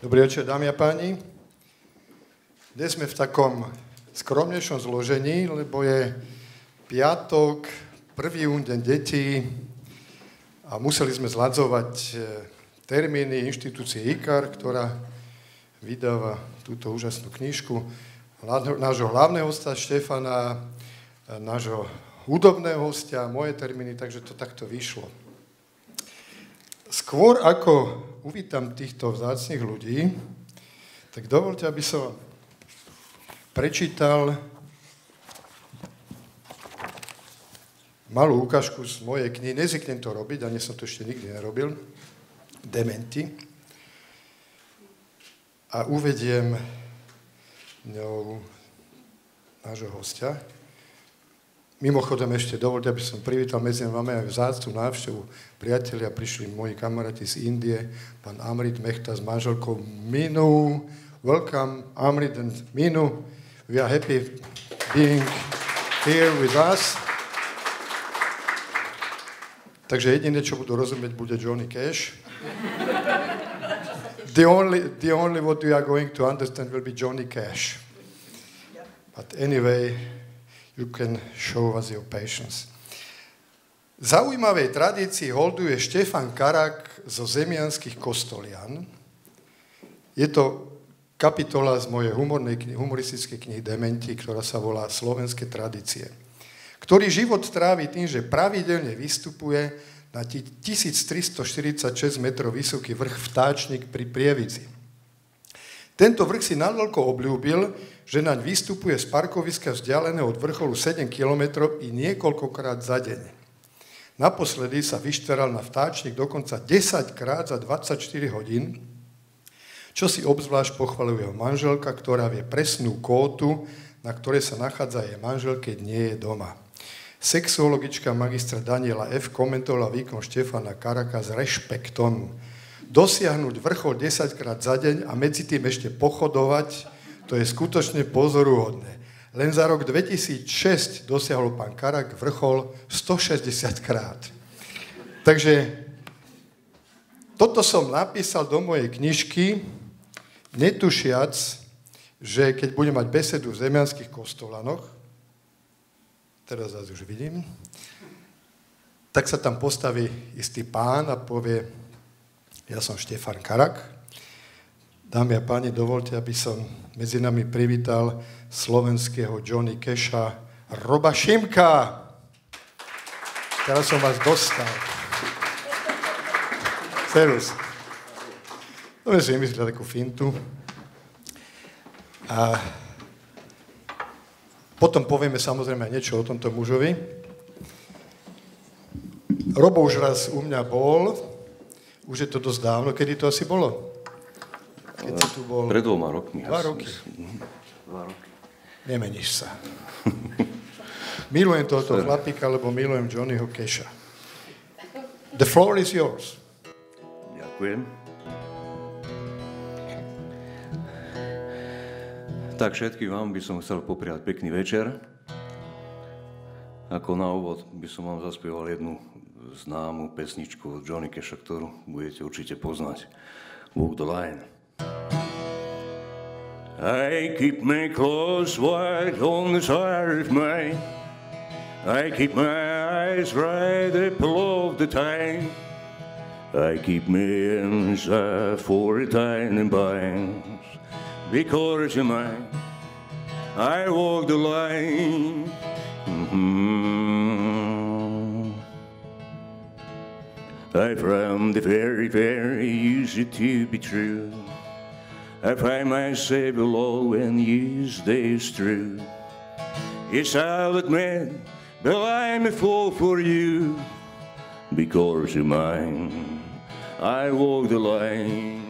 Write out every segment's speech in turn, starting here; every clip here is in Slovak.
Dobrý večer, dámy a páni. Dnes sme v takom skromnejšom zložení, lebo je piatok, prvý deň detí a museli sme zladzovať termíny inštitúcie IKAR, ktorá vydáva túto úžasnú knižku, nášho hlavného hostia Štefana, nášho hudobného hostia, moje termíny, takže to takto vyšlo. Skôr ako uvítam týchto vzácnych ľudí, tak dovoľte, aby som prečítal malú ukážku z mojej knihy. Nezvyknem to robiť, ani som to ešte nikdy nerobil. Dementi. A uvediem ňou nášho hostia. Mimochodom ešte dovoľte, aby som privítal medzi nami aj vzácnu návštevu. Priatelia, prišli moji kamaráti z Indie, pán Amrit Mehta s manželkou Minu. Welcome, Amrit and Minu. We are happy being here with us. Takže jediné, čo budú rozumieť, bude Johnny Cash. The only what we are going to understand will be Johnny Cash. But anyway, you can show us your patience. Zaujímavej tradícii holduje Štefan Karak zo Zemianskych Kostolian. Je to kapitola z mojej humoristickej knihy Dementi, ktorá sa volá Slovenské tradície. Ktorý život trávi tým, že pravidelne vystupuje na 1346 metrov vysoký vrch Vtáčnik pri Prievidzi. Tento vrch si naľko obľúbil, že naň vystupuje z parkoviska vzdialeného od vrcholu 7 kilometrov i niekoľkokrát za deň. Naposledy sa vyšteral na Vtáčnik dokonca 10 krát za 24 hodín, čo si obzvlášť pochvaľuje jeho manželka, ktorá vie presnú kótu, na ktorej sa nachádza jej manžel, keď nie je doma. Sexuologička magistra Daniela F. komentovala výkon Štefana Karaka s rešpektom. Dosiahnuť vrchol 10 krát za deň a medzi tým ešte pochodovať, to je skutočne pozoruhodné. Len za rok 2006 dosiahol pán Karak vrchol 160 krát. Takže toto som napísal do mojej knižky, netušiac, že keď budem mať besedu v Zemianskych Kostolanoch, teraz vás už vidím, tak sa tam postaví istý pán a povie: ja som Štefan Karak. Dámy a páni, dovolte, aby som medzi nami privítal slovenského Johnny Casha, Roba Šimka. Teraz som vás dostal. Servus. No, si vymyslel takú fintu. A potom povieme samozrejme aj niečo o tomto mužovi. Robo už raz u mňa bol, už je to dosť dávno. Kedy to asi bolo? Keď si tu bol? Pred 2 rokmi. 2 roky. 2 roky. Nemeníš sa. Milujem tohoto chlapíka, lebo milujem Johnnyho Casha. The floor is yours. Ďakujem. Tak všetkým vám by som chcel popriať pekný večer. Ako na úvod by som vám zaspieval jednu známu pesničku od Johnny Casha, ktorú budete určite poznať. Walk the Line. I keep my clothes white on the side of mine. I keep my eyes right up all of the time. I keep my hands for a tiny binds. Because you're mine, I walk the line. I found it very, very easy to be true. I find myself alone when these days through. Yes, I'll admit, but I'm a fool for you. Because you're mine, I walk the line.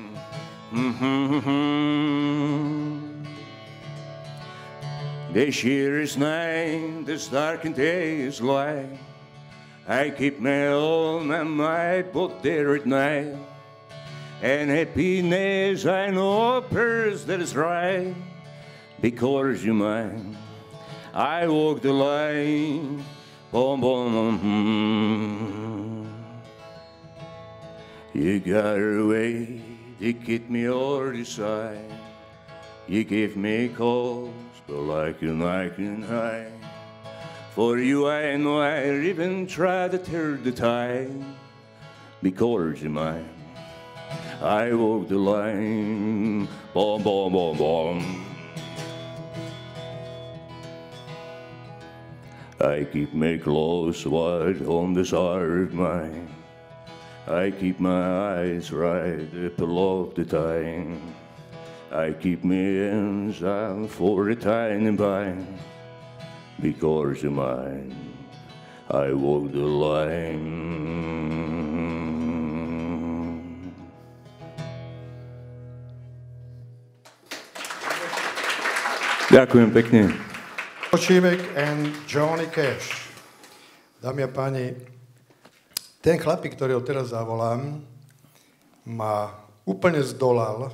The sheerest night, this darkened day is light. I keep my own and my put there at night. And happiness I know purse that is right. Because you're mine, I walk the line. Boom, boom, You got a way you keep me all the side. You give me cause, but like you can hide. For you I know I even try to turn the tide. Because you're mine, I walk the line. Bom, bom, bom, bom. I keep my clothes wide on the side of mine. I keep my eyes right up all the time. I keep my hands out for a tiny bite. Because you're mine, I walk the line. Ďakujem pekne. Šimek and Johnny Cash. Dámy a páni, ten chlapík, ktorého teraz zavolám, ma úplne zdolal.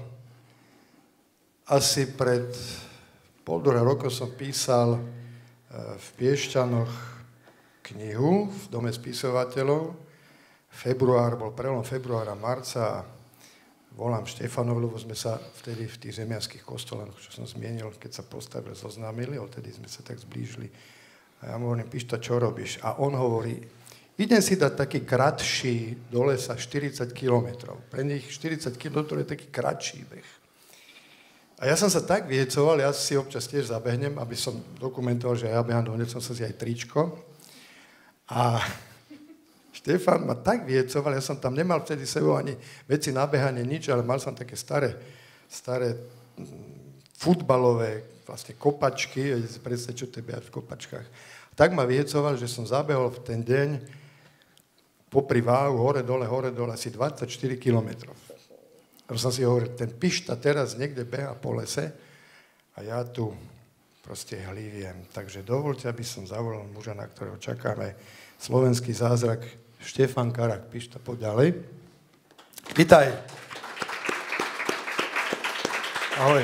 Asi pred 1,5 roka som písal v Piešťanoch knihu v Dome spisovateľov. Bol prelom februára, marca a volám Štefanovi, lebo sme sa vtedy v tých zemianských kostoloch, čo som zmienil, keď sa postavil, zoznámili, odtedy sme sa tak zblížili. A ja mu hovorím, Pišta, čo robíš? A on hovorí, idem si dať taký kratší do lesa 40 kilometrov. Pre nich 40 kilometrov je taký kratší beh. A ja som sa tak vyhecoval, ja si občas tiež zabehnem, aby som dokumentoval, že ja behám, hneď som sa si aj tričko. A Štefan ma tak vyhecoval, ja som tam nemal vtedy sebou ani veci na behanie, nič, ale mal som také staré futbalové vlastne kopačky, predstav, čo to je behať v kopačkách. Tak ma vyhecoval, že som zabehol v ten deň popri váhu, hore, dole, asi 24 kilometrov. A som si hovoril, ten Pišta teraz niekde beha po lese a ja tu proste hlíviem. Takže dovolte, aby som zavolal muža, na ktorého čakáme, slovenský zázrak, Štefan Karak. Pišta, poď ďalej. Vítaj. Ahoj.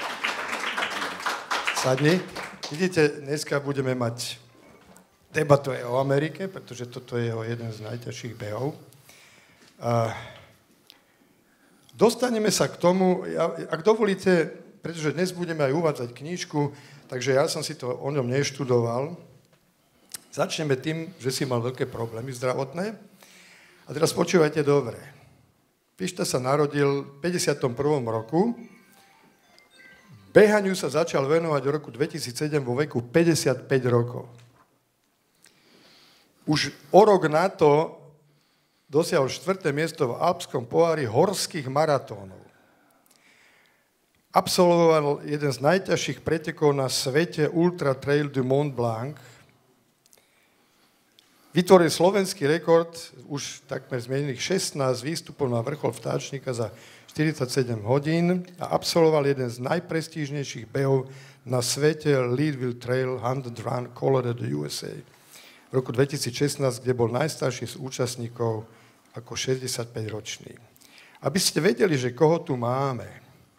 Sadni. Vidíte, dneska budeme mať debatu aj o Amerike, pretože toto je jeden z najťažších behov. Dostaneme sa k tomu, ak dovolíte, pretože dnes budeme aj uvádzať knižku, takže ja som si to o ňom neštudoval. Začneme tým, že si mal veľké problémy zdravotné. A teraz počúvajte dobre. Pišta sa narodil v 51. roku. Behaniu sa začal venovať v roku 2007 vo veku 55 rokov. Už o rok na to dosiahol 4. miesto v Alpskom pohári horských maratónov. Absolvoval jeden z najťažších pretekov na svete Ultra Trail du Mont Blanc. Vytvoril slovenský rekord, už takmer zmenených 16 výstupov na vrchol vtáčnika za 47 hodín a absolvoval jeden z najprestížnejších behov na svete Leadville Trail 100 Run Colorado USA. V roku 2016, kde bol najstarší z účastníkov ako 65-ročný. Aby ste vedeli, že koho tu máme,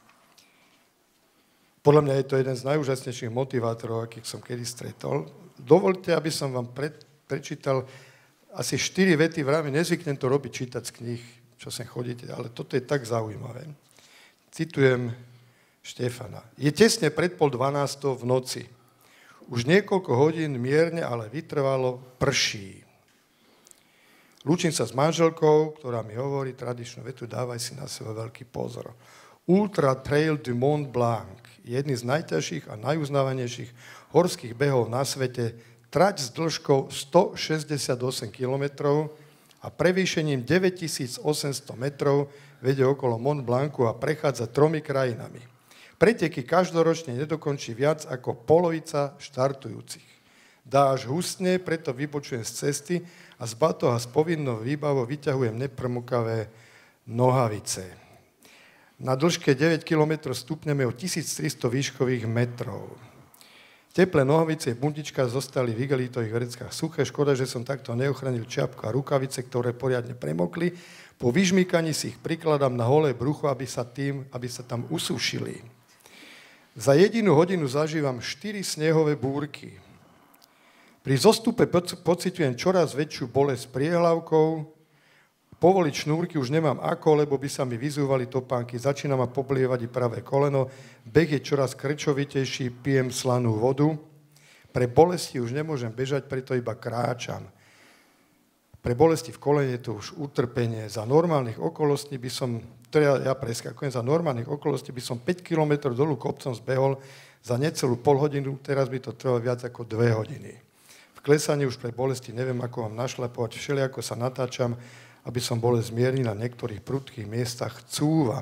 podľa mňa je to jeden z najúžasnejších motivátorov, akých som kedy stretol. Dovolte, aby som vám prečítal asi 4 vety, vravím, nezvyknem to robiť, čítať z kníh, čo sem chodíte, ale toto je tak zaujímavé. Citujem Štefana. Je tesne pred 11:30 v noci. Už niekoľko hodín mierne, ale vytrvalo prší. Lúčim sa s manželkou, ktorá mi hovorí tradičnú vetu, dávaj si na seba veľký pozor. Ultra Trail du Mont Blanc je jedný z najťažších a najuznávanejších horských behov na svete, trať s dĺžkou 168 km a prevýšením 9800 metrov vedie okolo Mont Blancu a prechádza 3 krajinami. Preteky každoročne nedokončí viac ako polovica štartujúcich. Dážď hustne, preto vybočujem z cesty a z batoha s povinnou výbavou vyťahujem neprmokavé nohavice. Na dĺžke 9 km stupneme o 1300 výškových metrov. Teplé nohavice v bundičkách zostali v igelitových vreckách suché. Škoda, že som takto neochránil čiapku a rukavice, ktoré poriadne premokli. Po vyžmýkaní si ich prikladám na holé brucho, aby sa tam usúšili. Za jedinú hodinu zažívam 4 snehové búrky. Pri zostupe pociťujem čoraz väčšiu bolesť priehlavkou, Povoliť šnúrky už nemám ako, lebo by sa mi vyzúvali topánky. Začína ma poblievať i pravé koleno. Beh je čoraz krčovitejší, pijem slanú vodu. Pre bolesti už nemôžem bežať, preto iba kráčam. Pre bolesti v kolene je to už utrpenie. Za normálnych okolností by som, ja preskakujem, za normálnych okolností by som 5 km dolu kopcom zbehol za necelú pol hodinu, teraz by to trvalo viac ako 2 hodiny. V klesaní už pre bolesti neviem, ako mám našlapovať, všelijako sa natáčam, aby som bolesť zmiernil, na niektorých prudkých miestach cúvam.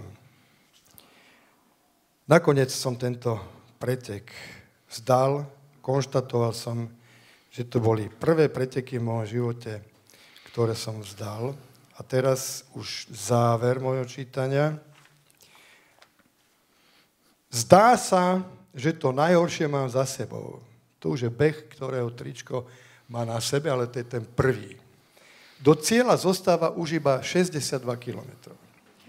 Nakoniec som tento pretek vzdal, konštatoval som, že to boli prvé preteky v mojom živote, ktoré som vzdal. A teraz už záver mojho čítania. Zdá sa, že to najhoršie mám za sebou. To už je beh, ktorého tričko má na sebe, ale to je ten prvý. Do cieľa zostáva už iba 62 kilometrov.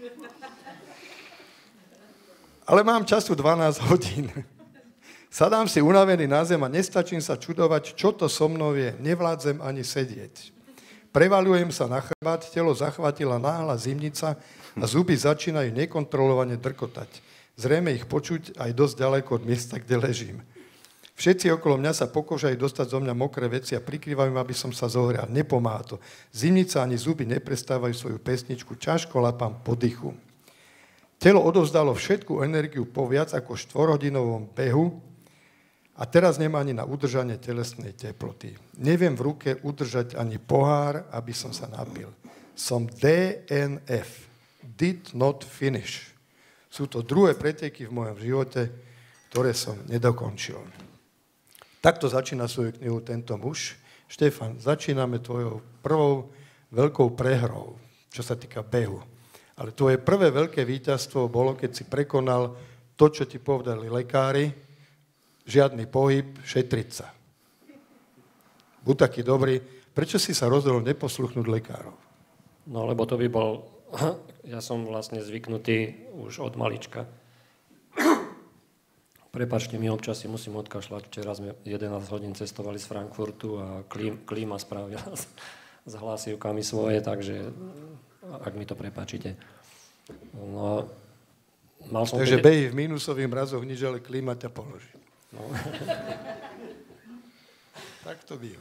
Ale mám času 12 hodín. Sadám si unavený na zem a nestačím sa čudovať, čo to so mnou je. Nevládzem ani sedieť. Prevaľujem sa na chrbát, telo zachvátila náhla zimnica a zuby začínajú nekontrolovane drkotať. Zrejme ich počuť aj dosť ďaleko od miesta, kde ležím. Všetci okolo mňa sa pokúšajú dostať zo mňa mokré veci a prikrývajú, aby som sa zohrial. Nepomáha to. Zimnica ani zuby neprestávajú svoju pesničku, ťažko lapám po dychu. Telo odovzdalo všetku energiu po viac ako 4-hodinovom behu, a teraz nemá ani na udržanie telesnej teploty. Neviem v ruke udržať ani pohár, aby som sa napil. Som DNF. Did not finish. Sú to druhé preteky v mojom živote, ktoré som nedokončil. Takto začína svoju knihu tento muž. Štefan, začíname tvojou prvou veľkou prehrou, čo sa týka behu. Ale tvoje prvé veľké víťazstvo bolo, keď si prekonal to, čo ti povedali lekári, žiadny pohyb, šetriť sa. Buď taký dobrý. Prečo si sa rozhodol neposluchnúť lekárov? No, lebo to by bol... Ja som vlastne zvyknutý už od malička. Prepáčte mi, občas si musím odkašľať. Včera sme 11 hodín cestovali z Frankfurtu a klíma spravila s hlasivkami svoje, takže ak mi to prepáčite. No, mal som takže behy v mínusových mrazoch nič, ale klíma ťa položí. No. Tak to býva.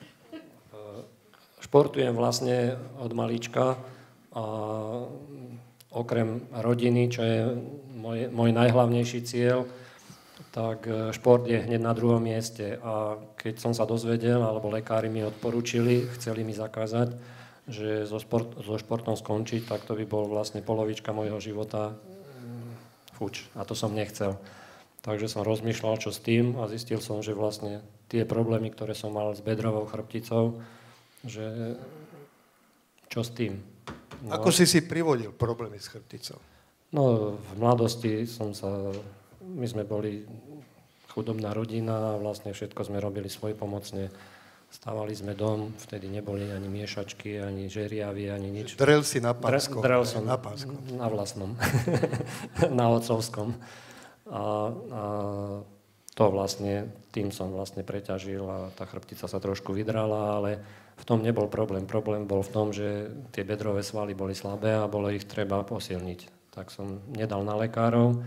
Športujem vlastne od malička a okrem rodiny, čo je môj najhlavnejší cieľ, tak šport je hneď na druhom mieste. A keď som sa dozvedel, alebo lekári mi odporúčili, chceli mi zakázať, že so športom skončiť, tak to by bol vlastne polovička môjho života fuč. A to som nechcel. Takže som rozmýšľal, čo s tým a zistil som, že vlastne tie problémy, ktoré som mal s bedrovou chrbticou, že čo s tým. No, ako si privodil problémy s chrbticou? No, v mladosti my sme boli chudobná rodina a vlastne všetko sme robili svojpomocne. Stávali sme dom, vtedy neboli ani miešačky, ani žeriavy, ani nič. Drel si na pánskom. Drel som na pánskom. Na vlastnom, na otcovskom. A to vlastne, tým som vlastne preťažil a tá chrbtica sa trošku vydrala, ale v tom nebol problém. Problém bol v tom, že tie bedrové svaly boli slabé a bolo ich treba posilniť. Tak som nedal na lekárov.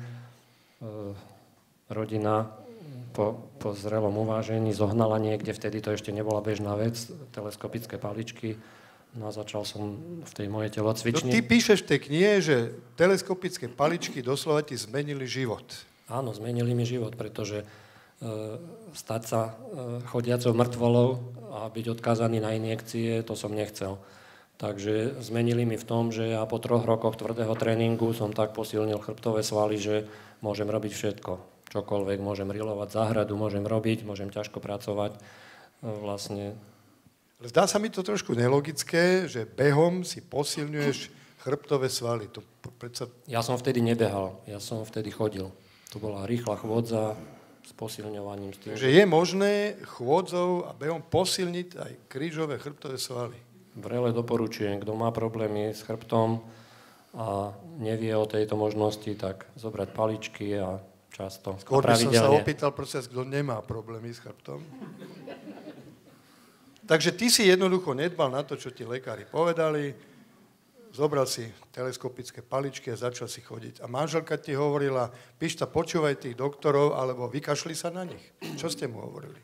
Rodina po zrelom uvážení zohnala niekde, vtedy to ešte nebola bežná vec, teleskopické paličky. No a začal som v tej mojej telocvični. No, ty píšeš v tej knihe, že teleskopické paličky doslova ti zmenili život. Áno, zmenili mi život, pretože stať sa chodiacou mŕtvolou a byť odkázaný na injekcie, to som nechcel. Takže zmenili mi v tom, že ja po 3 rokoch tvrdého tréningu som tak posilnil chrbtové svaly, že môžem robiť všetko. Čokoľvek, môžem rilovať záhradu, môžem robiť, môžem ťažko pracovať. Vlastne. Zdá sa mi to trošku nelogické, že behom si posilňuješ chrbtové svaly. To predsa... Ja som vtedy nebehal, ja som vtedy chodil. To bola rýchla chôdza s posilňovaním. Takže je možné chôdzou a behom posilniť aj krížové chrbtové svaly. Vrele doporučujem, kto má problémy s chrbtom a nevie o tejto možnosti, tak zobrať paličky a často. Skôr by som sa opýtal proces, kto nemá problémy s chrbtom. Takže ty si jednoducho nedbal na to, čo ti lekári povedali, zobral si teleskopické paličky a začal si chodiť. A manželka ti hovorila, Pišta, počúvaj tých doktorov, alebo vykašli sa na nich. Čo ste mu hovorili?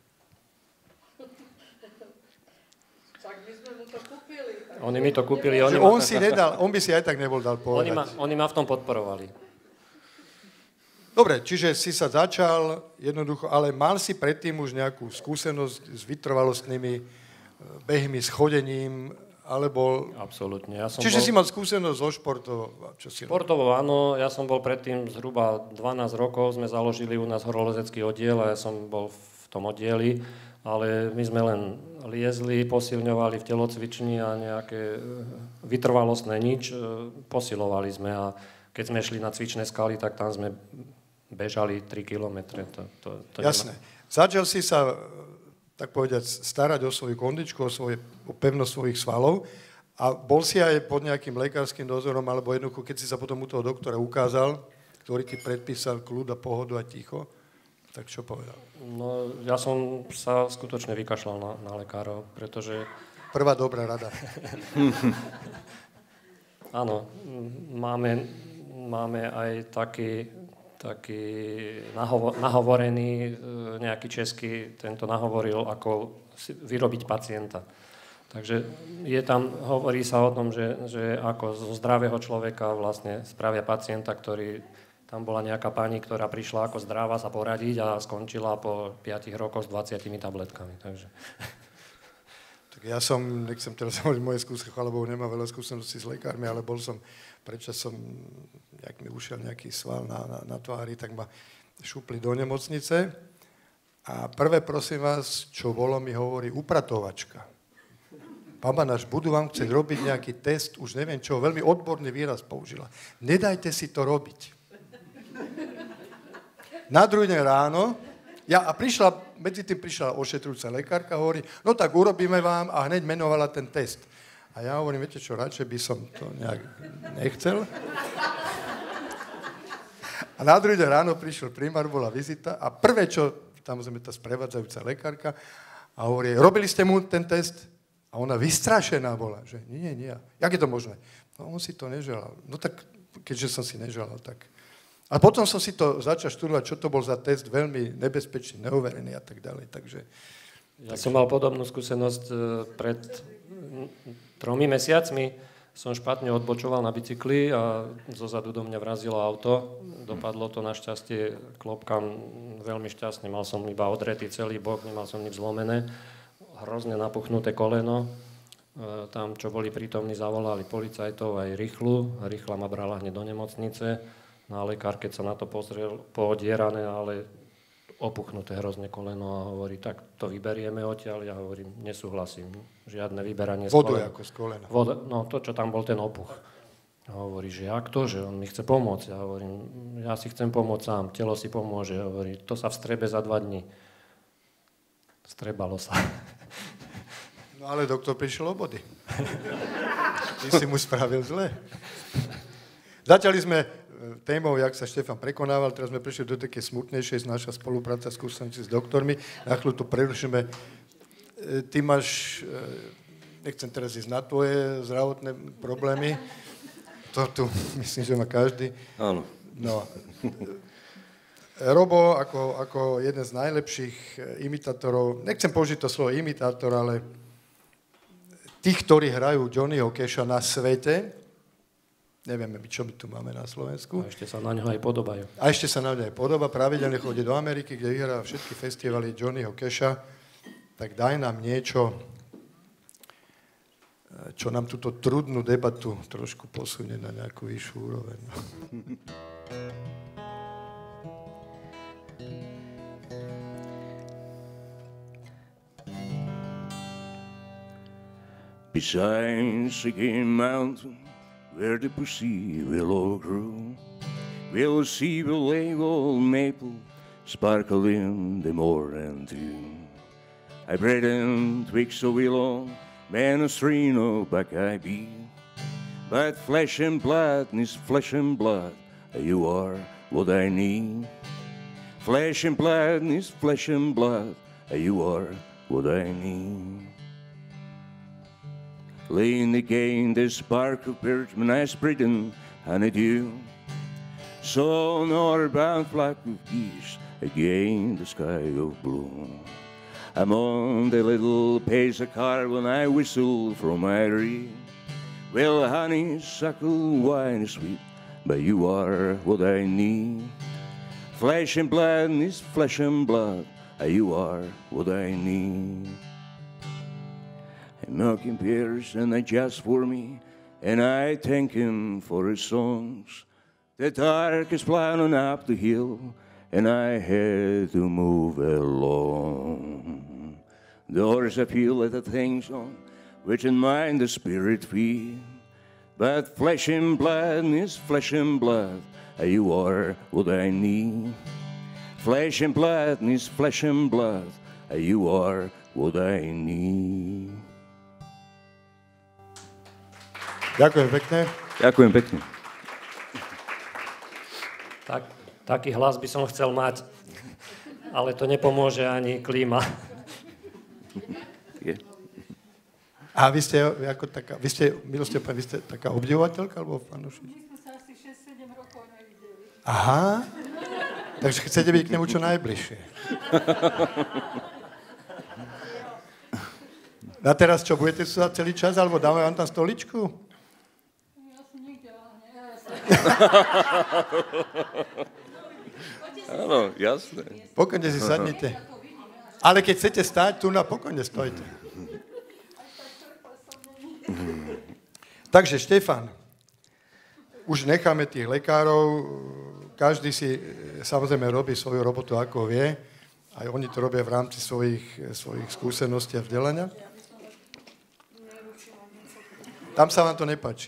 Tak my sme mu to kúpili. Oni mi to kúpili. On by si aj tak nebol dal povedať. Oni ma v tom podporovali. Dobre, čiže si sa začal jednoducho, ale mal si predtým už nejakú skúsenosť s vytrvalostnými behmi, s chodením, alebo... Absolútne. Čiže si mal skúsenosť so športom? Športovo áno, ja som bol predtým zhruba 12 rokov, sme založili u nás horolezecký oddiel a ja som bol v tom oddieli, ale my sme len liezli, posilňovali v telocvični a nejaké vytrvalostné nič, posilovali sme a keď sme šli na cvičné skaly, tak tam sme bežali 3 kilometre. Jasné. Začal si sa, tak povedať, starať o svoju kondičku, o pevnosť svojich svalov a bol si aj pod nejakým lekárskym dozorom, alebo jednoducho, keď si sa potom u toho doktora ukázal, ktorý ti predpísal kľud a pohodu a ticho, tak čo povedal? No, ja som sa skutočne vykašľal na lekárov, pretože... Prvá dobrá rada. Áno, máme aj taký nahovorený, nejaký český, tento nahovoril, ako vyrobiť pacienta. Takže hovorí sa o tom, že ako zo zdravého človeka vlastne spravia pacienta, ktorý, tam bola nejaká pani, ktorá prišla ako zdravá sa poradiť a skončila po 5 rokoch s 20 tabletkami. Takže... Tak ja nechcem teraz hovoriť moje skúsenosti, lebo nemám veľa skúseností s lekármi, ale predčasom, jak mi ušiel nejaký sval na tvári, tak ma šupli do nemocnice. A prvé, prosím vás, čo bolo, mi hovorí upratovačka. Pán Banáš, budú vám chcieť robiť nejaký test, už neviem čo, veľmi odborný výraz použila. Nedajte si to robiť. Na druhý deň ráno, medzi tým prišla ošetrujúca lekárka, hovorí, no tak urobíme vám a hneď menovala ten test. A ja hovorím, viete čo, radšej by som to nejak nechcel. A na druhý deň ráno prišiel primár, bola vizita a prvé, čo, tam sme tá sprevádzajúca lekárka, a hovorí, robili ste mu ten test? A ona vystrašená bola, že nie. Jak je to možné? No on si to neželal. No tak, keďže som si neželal, tak... A potom som si to začal študovať, čo to bol za test, veľmi nebezpečný, neoverený a tak ďalej, takže... Ja som mal podobnú skúsenosť pred 3 mesiacmi. Som špatne odbočoval na bicykli a zozadu do mňa vrazilo auto. Dopadlo to našťastie, klopkám veľmi šťastne. Mal som iba odretý celý bok, nemal som nič zlomené. Hrozne napuchnuté koleno. Tam, čo boli prítomní, zavolali policajtov aj rýchlu. Rýchla ma brala hneď do nemocnice. No a lekár, keď sa na to pozrel, poodierané, ale opuchnuté hrozne koleno a hovorí, tak to vyberieme odtiaľ. Ja hovorím, nesúhlasím. Žiadne vyberanie z kolena. Vodu ako z kolena. No to, čo tam bol ten opuch. A hovorí, že jak to, že on mi chce pomôcť. Ja hovorím, ja si chcem pomôcť sám, telo si pomôže. Hovorí, to sa vstrebe za 2 dní. Strebalo sa. No ale doktor prišiel o body. Ty si mu spravil zle. Začali sme témou, jak sa Štefan prekonával, teraz sme prišli do také smutnejšej, naša spolupráca skúsenosti s doktormi. Na chvíľu to prerušíme. Ty máš, nechcem teraz ísť na tvoje zdravotné problémy, to tu myslím, že má každý. Áno. No. Robo, ako jeden z najlepších imitátorov, nechcem použiť to slovo imitátor, ale tých, ktorí hrajú Johnnyho Casha na svete, nevieme, čo my tu máme na Slovensku. A ešte sa na ňo aj podobajú. A ešte sa na ňo aj podoba. Pravidelne chodí do Ameriky, kde vyhrá všetky festivaly Johnnyho Casha. Tak daj nám niečo, čo nám túto trudnú debatu trošku posunie na nejakú vyššiu úroveň. Beside Seguin Mountain, where the pussy willow grew, we'll see the lake old maple sparkle in the morning dew. I bred and twigs of willow, man a string of buckeye be, but flesh and blood is flesh and blood, you are what I need. Flesh and blood is flesh and blood, you are what I need. Lean again the spark of birchman I spread and honeydew. So northbound flock of geese again the sky of blue. I'm on the little pacer car when I whistle from my rear. Well, honeysuckle wine is sweet, but you are what I need. Flesh and blood is flesh and blood, you are what I need. And knocking Pierce and I just for me, and I thank him for his songs. The dark is flying up the hill, and I had to move along. Doors I feel that the things on which in mind the spirit feed. But flesh and blood is flesh and blood, you are what I need. Flesh and blood is flesh and blood, you are what I need. Ďakujem pekne. Ďakujem pekne. Taký hlas by som chcel mať, ale to nepomôže ani klíma. A vy ste ako taká, vy ste taká obdivovateľka alebo fanúšička? My sme sa asi 6-7 rokov nevideli. Aha, takže chcete byť k nemu čo najbližšie. A teraz čo, budete sa celý čas, alebo dáme vám tam stoličku? Ja som nikde, ale nie. Áno, jasné. Pokojne si sadnite. Ale keď chcete stáť, tu na pokojne stojte. Takže Štefan, už necháme tých lekárov, každý si samozrejme robí svoju robotu, ako vie, aj oni to robia v rámci svojich skúseností a vzdelania. Tam sa vám to nepáči.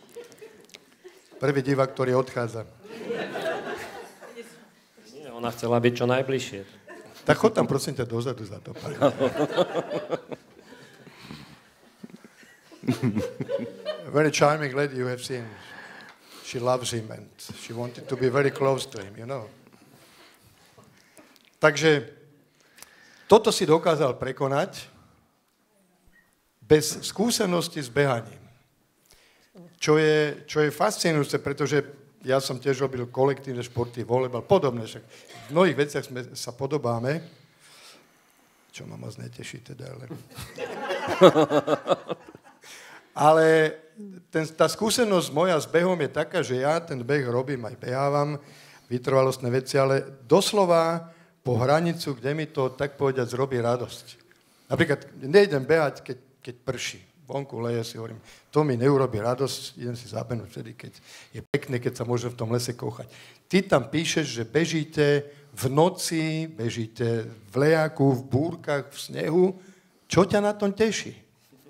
Prvý divák, ktorý odchádza. Nie, ona chcela byť čo najbližšie. Tak chod tam prosím ťa dozadu za to. Very charming lady you have seen. She loves him and she wanted to be very close to him, you know. Takže toto si dokázal prekonať bez skúsenosti s behaním. Čo je fascinujúce, pretože ja som tiež robil kolektívne športy, volejbal, podobné, však v mnohých veciach sme sa podobáme, čo ma moc neteší teda, ale tá skúsenosť moja s behom je taká, že ja ten beh robím, aj behávam, vytrvalostné veci, ale doslova po hranicu, kde mi to, tak povedať, zrobí radosť. Napríklad nejdem behať, keď prší. Vonku leje, si hovorím, to mi neurobí radosť, idem si zabenúť vtedy, keď je pekné, keď sa môže v tom lese kouchať. Ty tam píšeš, že bežíte v noci, bežíte v lejaku, v búrkach, v snehu. Čo ťa na tom teší?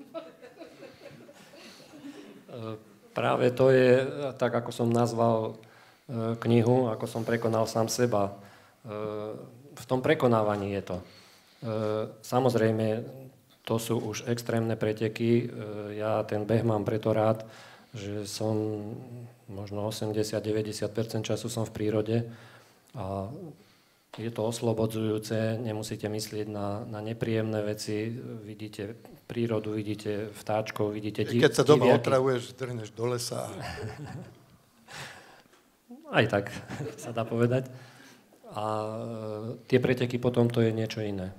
Práve to je, tak ako som nazval knihu, ako som prekonal sám seba. V tom prekonávaní je to. Samozrejme, to sú už extrémne preteky. Ja ten beh mám preto rád, že som možno 80-90% času som v prírode a je to oslobodzujúce, nemusíte myslieť na nepríjemné veci, vidíte prírodu, vidíte vtáčkov, vidíte diviaky. Keď sa doma otravuješ, drhneš do lesa. Aj tak sa dá povedať. A tie preteky potom to je niečo iné.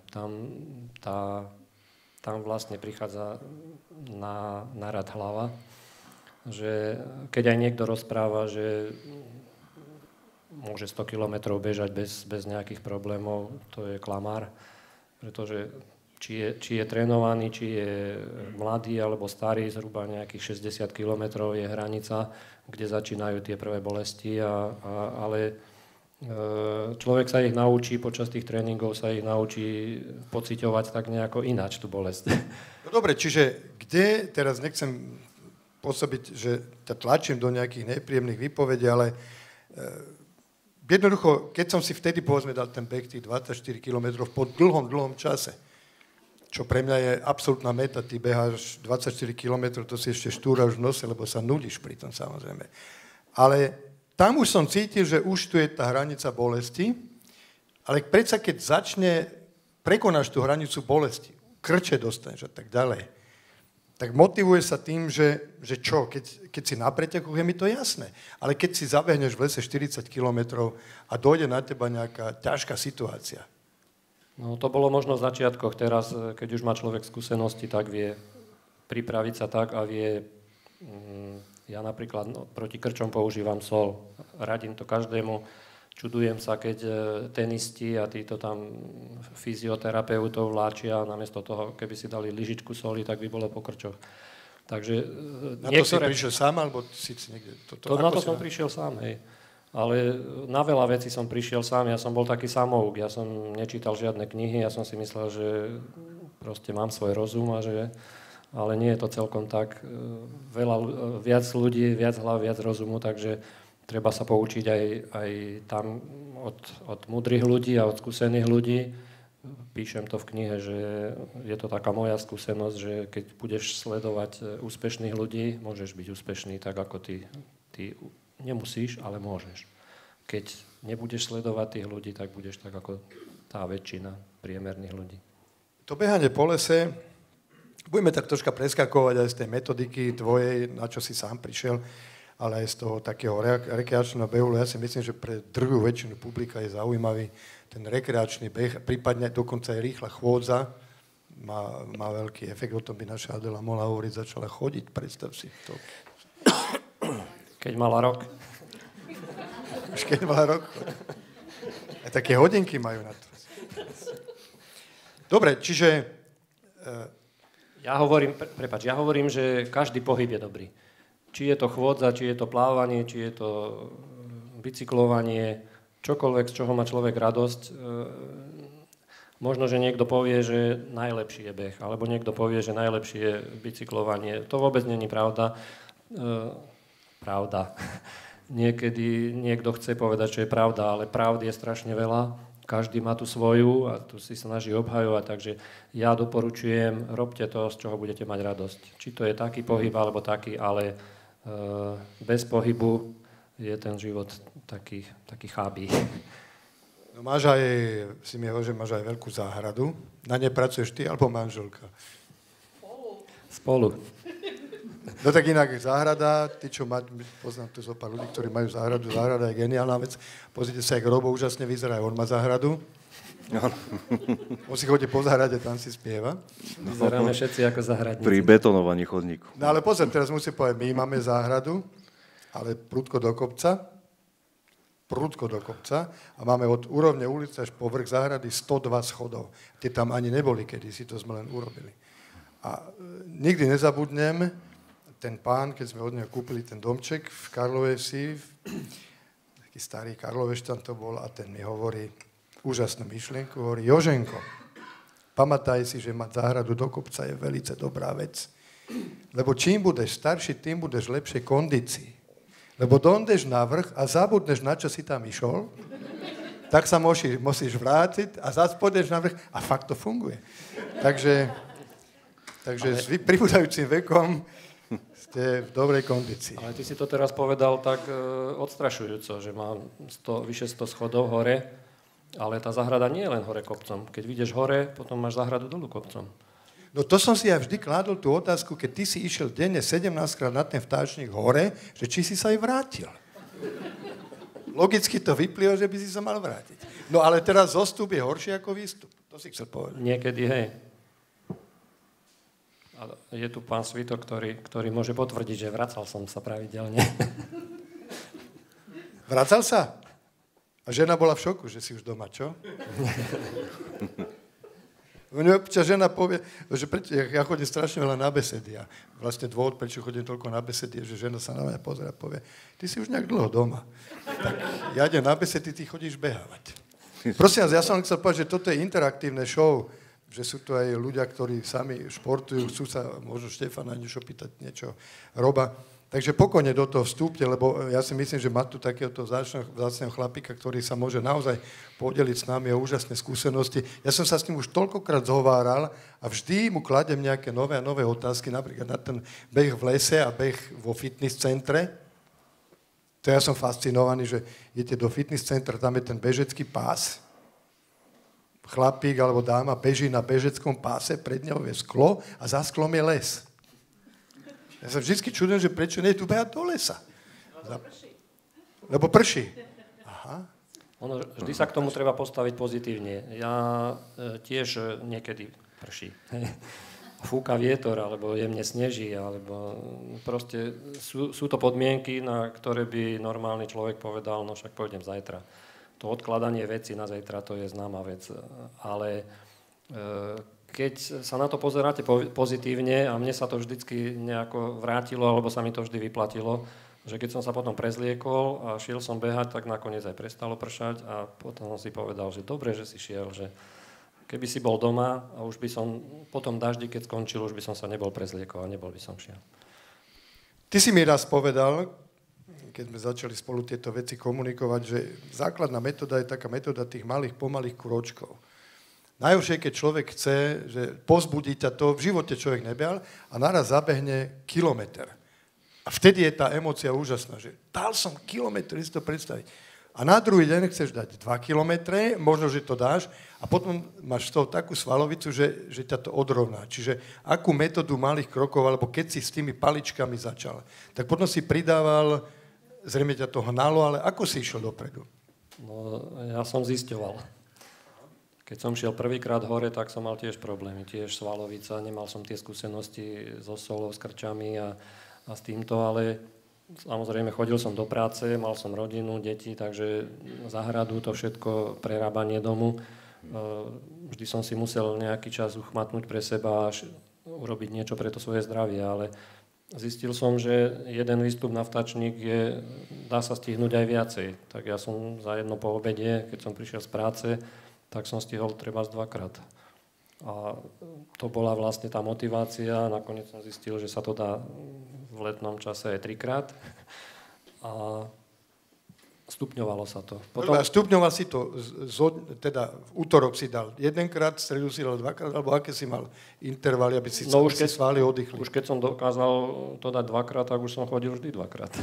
Tam vlastne prichádza na rad hlava, že keď aj niekto rozpráva, že môže 100 kilometrov bežať bez nejakých problémov, to je klamár, pretože či je trénovaný, či je mladý alebo starý, zhruba nejakých 60 kilometrov je hranica, kde začínajú tie prvé bolesti, ale človek sa ich naučí, počas tých tréningov sa ich naučí pociťovať tak nejako ináč tú bolesť. No dobre, čiže kde, teraz nechcem pôsobiť, že ťa tlačím do nejakých nepríjemných výpovedí, ale jednoducho, keď som si vtedy povedzme dal ten beh tých 24 km po dlhom čase, čo pre mňa je absolútna meta, ty beháš 24 km, to si ešte štúraš v nose, lebo sa nudíš pri tom samozrejme. Ale tam už som cítil, že už tu je tá hranica bolesti, ale predsa keď prekonáš tú hranicu bolesti, krče dostaneš a tak ďalej, tak motivuje sa tým, že čo, keď si na pretekoch, je mi to jasné. Ale keď si zabehneš v lese 40 kilometrov a dojde na teba nejaká ťažká situácia. No to bolo možno v začiatkoch. Teraz, keď už má človek skúsenosti, tak vie pripraviť sa tak a vie... Ja napríklad proti krčom používam sol. Radím to každému. Čudujem sa, keď tenisti a títo tam fyzioterapeutov vláčia, namiesto toho, keby si dali lyžičku soli, tak by bolo po krčoch. Takže na to si prišiel sám, alebo si niekde... Na to som prišiel sám, hej. Ale na veľa vecí som prišiel sám. Ja som bol taký samouk. Ja som nečítal žiadne knihy. Ja som si myslel, že proste mám svoj rozum a že... Ale nie je to celkom tak. Viac ľudí, viac hlav, viac rozumu, takže treba sa poučiť aj tam od múdrych ľudí a od skúsených ľudí. Píšem to v knihe, že je to taká moja skúsenosť, že keď budeš sledovať úspešných ľudí, môžeš byť úspešný tak, ako ty nemusíš, ale môžeš. Keď nebudeš sledovať tých ľudí, tak budeš tak, ako tá väčšina priemerných ľudí. To behanie po lese, budeme tak troška preskakovať aj z tej metodiky tvojej, na čo si sám prišiel, ale aj z toho takého rekreačného behu. Ja si myslím, že pre druhú väčšinu publika je zaujímavý ten rekreačný beh, prípadne dokonca aj rýchla chôdza. Má veľký efekt, o tom by naša Adela mohla hovoriť, začala chodiť, predstav si to. Keď mala rok. Už keď mala rok. Aj také hodinky majú na to. Dobre, čiže... Ja hovorím, že každý pohyb je dobrý. Či je to chôdza, či je to plávanie, či je to bicyklovanie, čokoľvek, z čoho má človek radosť. Možno, že niekto povie, že najlepší je beh, alebo niekto povie, že najlepšie je bicyklovanie. To vôbec nie je pravda. Pravda. Niekedy niekto chce povedať, čo je pravda, ale pravdy je strašne veľa. Každý má tu svoju a tu si snaží obhajovať, takže ja doporučujem, robte to, z čoho budete mať radosť. Či to je taký pohyb, alebo taký, ale bez pohybu je ten život taký chábý. No máš aj, si mi hovoril, že máš aj veľkú záhradu. Na nej pracuješ ty alebo manželka? Spolu. No tak inak záhrada, ty čo poznám tu zo pár ľudí, ktorí majú záhradu, záhrada je geniálna vec. Pozrite sa, jak Robo úžasne vyzerá, on má záhradu. On si chodí po záhrade, tam si spieva. Vyzeráme všetci ako záhradníci. Pri betonovaní chodníku. No ale pozor, teraz musím povedať, my máme záhradu, ale prudko do kopca a máme od úrovne ulice až po vrch záhrady 102 schodov. Tie tam ani neboli kedysi, to sme len urobili. A nikdy nezabudnem, ten pán, keď sme od neho kúpili ten domček v Karlovej Vsi, taký starý Karloveštan to bol, a ten mi hovorí úžasnú myšlienku, hovorí: Joženko, pamätaj si, že mať záhradu do kopca je veľmi dobrá vec. Lebo čím budeš starší, tým budeš v lepšej kondícii. Lebo dojdeš na vrch a zabudneš, na čo si tam išol, tak sa musíš vrátiť a zase pôjdeš na vrch a fakt to funguje. Takže s pribúdajúcim vekom ste v dobrej kondícii. Ale ty si to teraz povedal tak odstrašujúco, že mám vyše 100 schodov hore, ale tá záhrada nie je len hore kopcom. Keď vyjdeš hore, potom máš záhradu dolu kopcom. No to som si ja vždy kládol tú otázku, keď ty si išiel denne 17 krát na ten vtáčnik hore, že či si sa aj vrátil. Logicky to vyplýva, že by si sa mal vrátiť. No ale teraz zostup je horší ako výstup. To si chcel povedať. Niekedy, hej. Je tu pán Svitok, ktorý môže potvrdiť, že vracal som sa pravidelne. Vracal sa? A žena bola v šoku, že si už doma, čo? Mne občas žena povie, že ja chodím strašne veľa na besedy a vlastne dôvod, prečo chodím toľko na besedy, je, že žena sa na mňa pozrie a povie: ty si už nejak dlho doma. Tak ja idem na besedy, ty chodíš behávať. Prosím vás, ja som chcel povedať, že toto je interaktívne show, že sú tu aj ľudia, ktorí sami športujú, chcú sa možno Štefana niečo pýtať, niečo Roba. Takže pokojne do toho vstúpte, lebo ja si myslím, že má tu takéhoto vzácneho chlapíka, ktorý sa môže naozaj podeliť s nami o úžasné skúsenosti. Ja som sa s ním už toľkokrát zhováral a vždy mu kladem nejaké nové a nové otázky, napríklad na ten beh v lese a beh vo fitness centre. To ja som fascinovaný, že idete do fitness centra, tam je ten bežecký pás. Chlapík alebo dáma beží na bežeckom páse, pred ňou je sklo a za sklom je les. Ja sa vždy čudujem, že prečo nie je tu behať do lesa. Lebo prší. Aha. Vždy sa k tomu treba postaviť pozitívne. Ja tiež niekedy prší. Fúka vietor, alebo jemne sneží, alebo proste sú to podmienky, na ktoré by normálny človek povedal, no však pôjdem zajtra. To odkladanie veci na zajtra, to je známa vec. Ale keď sa na to pozeráte pozitívne, a mne sa to vždycky nejako vrátilo, alebo sa mi to vždy vyplatilo, že keď som sa potom prezliekol a šiel som behať, tak nakoniec aj prestalo pršať a potom som si povedal, že dobre, že si šiel, že keby si bol doma a už by som potom daždi, keď skončil, už by som sa nebol prezliekol a nebol by som šiel. Ty si mi raz povedal, keď sme začali spolu tieto veci komunikovať, že základná metóda je taká metóda tých malých, pomalých krôčkov. Najhoršie, keď človek chce, že pozbudí ťa to, v živote človek nebehal a naraz zabehne kilometr. A vtedy je tá emócia úžasná, že dal som kilometr, si to predstaviť. A na druhý deň chceš dať 2 kilometre, možno, že to dáš, a potom máš z toho takú svalovicu, že ťa to odrovná. Čiže akú metódu malých krokov, alebo keď si s tými paličkami začal, tak potom si pridával, zrejme ťa to hnalo, ale ako si išiel dopredu? No, ja som zisťoval. Keď som šiel prvýkrát hore, tak som mal tiež problémy, tiež svalovica, nemal som tie skúsenosti so solou, s krčami a s týmto, ale samozrejme chodil som do práce, mal som rodinu, deti, takže záhradu, to všetko, prerábanie domu. Vždy som si musel nejaký čas uchmatnúť pre seba a urobiť niečo pre to svoje zdravie, ale zistil som, že jeden výstup na vtačník dá sa stihnúť aj viacej. Tak ja som za jedno po obede, keď som prišiel z práce, tak som stihol treba z 2-krát. A to bola vlastne tá motivácia. Nakoniec som zistil, že sa to dá v letnom čase aj 3-krát. A stupňovalo sa to. Potom... Stupňoval si to, teda v útorok si dal 1-krát, v stredu si dal 2-krát, alebo aké si mal intervaly, aby si svaly oddychli? Už keď som dokázal to dať 2-krát, tak už som chodil vždy 2-krát.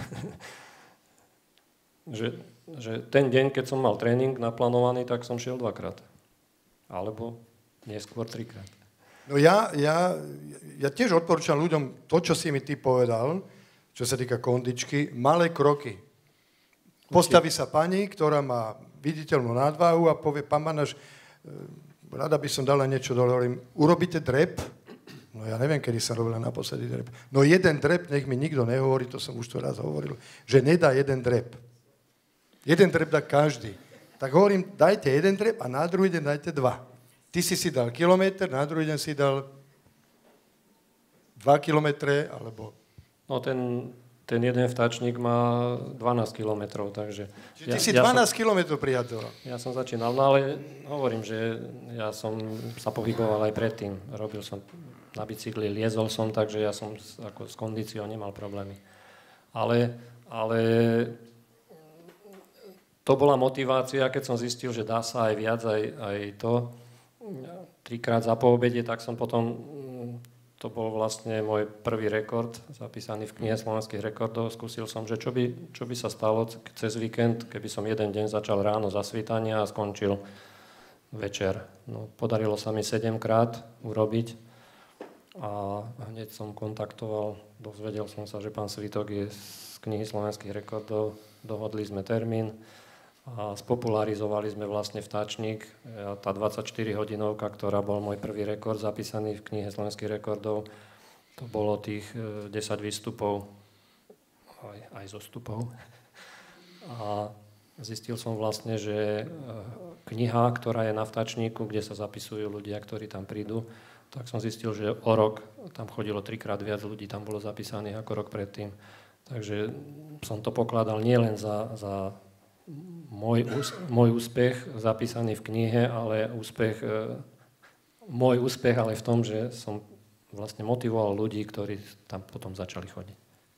že ten deň, keď som mal tréning naplánovaný, tak som šiel 2-krát. Alebo neskôr 3-krát. No ja tiež odporúčam ľuďom to, čo si mi ty povedal, čo sa týka kondičky, malé kroky. Postaví sa pani, ktorá má viditeľnú nadváhu a povie, pán Banaš, rada by som dala niečo dole, hovorím, urobíte drep? No ja neviem, kedy sa robila naposledy drep. No jeden drep, nech mi nikto nehovorí, to som už to raz hovoril, že nedá jeden drep. Jeden drep dá každý. Tak hovorím, dajte jeden drep a na druhý deň dajte 2. Ty si dal kilometr, na druhý deň si dal 2 kilometre, alebo... No ten jeden vtáčnik má 12 kilometrov, takže... Čiže ty si 12 kilometrov prijateľa. Ja som začínal, no ale hovorím, že ja som sa pohyboval aj predtým. Robil som na bicykli, liezol som, takže ja som ako s kondíciou nemal problémy. Ale to bola motivácia, keď som zistil, že dá sa aj viac, aj to. 3-krát za poobede, tak som potom... To bol vlastne môj prvý rekord, zapísaný v knihe slovenských rekordov. Skúsil som, že čo by sa stalo cez víkend, keby som jeden deň začal ráno za svítania a skončil večer. No, podarilo sa mi 7-krát urobiť a hneď som kontaktoval, dozvedel som sa, že pán Svitok je z knihy slovenských rekordov, dohodli sme termín a spopularizovali sme vlastne vtáčnik. Tá 24-hodinovka, ktorá bol môj prvý rekord zapísaný v knihe slovenských rekordov, to bolo tých 10 výstupov, aj zostupov. A zistil som vlastne, že kniha, ktorá je na vtáčníku, kde sa zapisujú ľudia, ktorí tam prídu, tak som zistil, že o rok tam chodilo 3-krát viac ľudí, tam bolo zapísaných ako rok predtým. Takže som to pokladal nielen za môj úspech zapísaný v knihe, ale môj úspech ale v tom, že som vlastne motivoval ľudí, ktorí tam potom začali chodiť.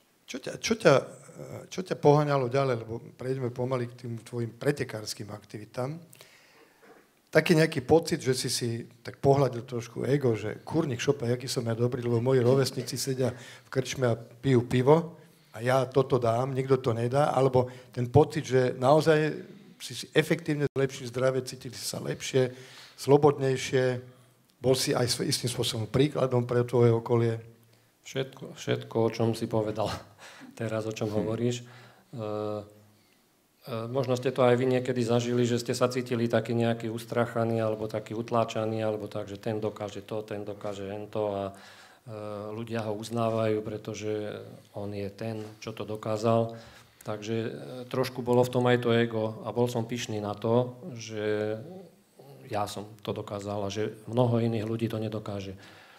Čo ťa poháňalo ďalej, lebo prejdeme pomaly k tým tvojim pretekárskym aktivitám. Taký nejaký pocit, že si tak pohľadil trošku ego, že kurník šopa, aký som ja dobrý, lebo moji rovesníci sedia v krčme a pijú pivo, a ja toto dám, nikto to nedá, alebo ten pocit, že naozaj si efektívne lepší, zdravie, cítili si sa lepšie, slobodnejšie, bol si aj istým spôsobom príkladom pre tvoje okolie? Všetko, o čom si povedal teraz, o čom hovoríš. Možno ste to aj vy niekedy zažili, že ste sa cítili taký nejaký ustrachaný alebo taký utláčaný, alebo tak, že ten dokáže to, ten dokáže hento a ľudia ho uznávajú, pretože on je ten, čo to dokázal. Takže trošku bolo v tom aj to ego a bol som pyšný na to, že ja som to dokázal a že mnoho iných ľudí to nedokáže.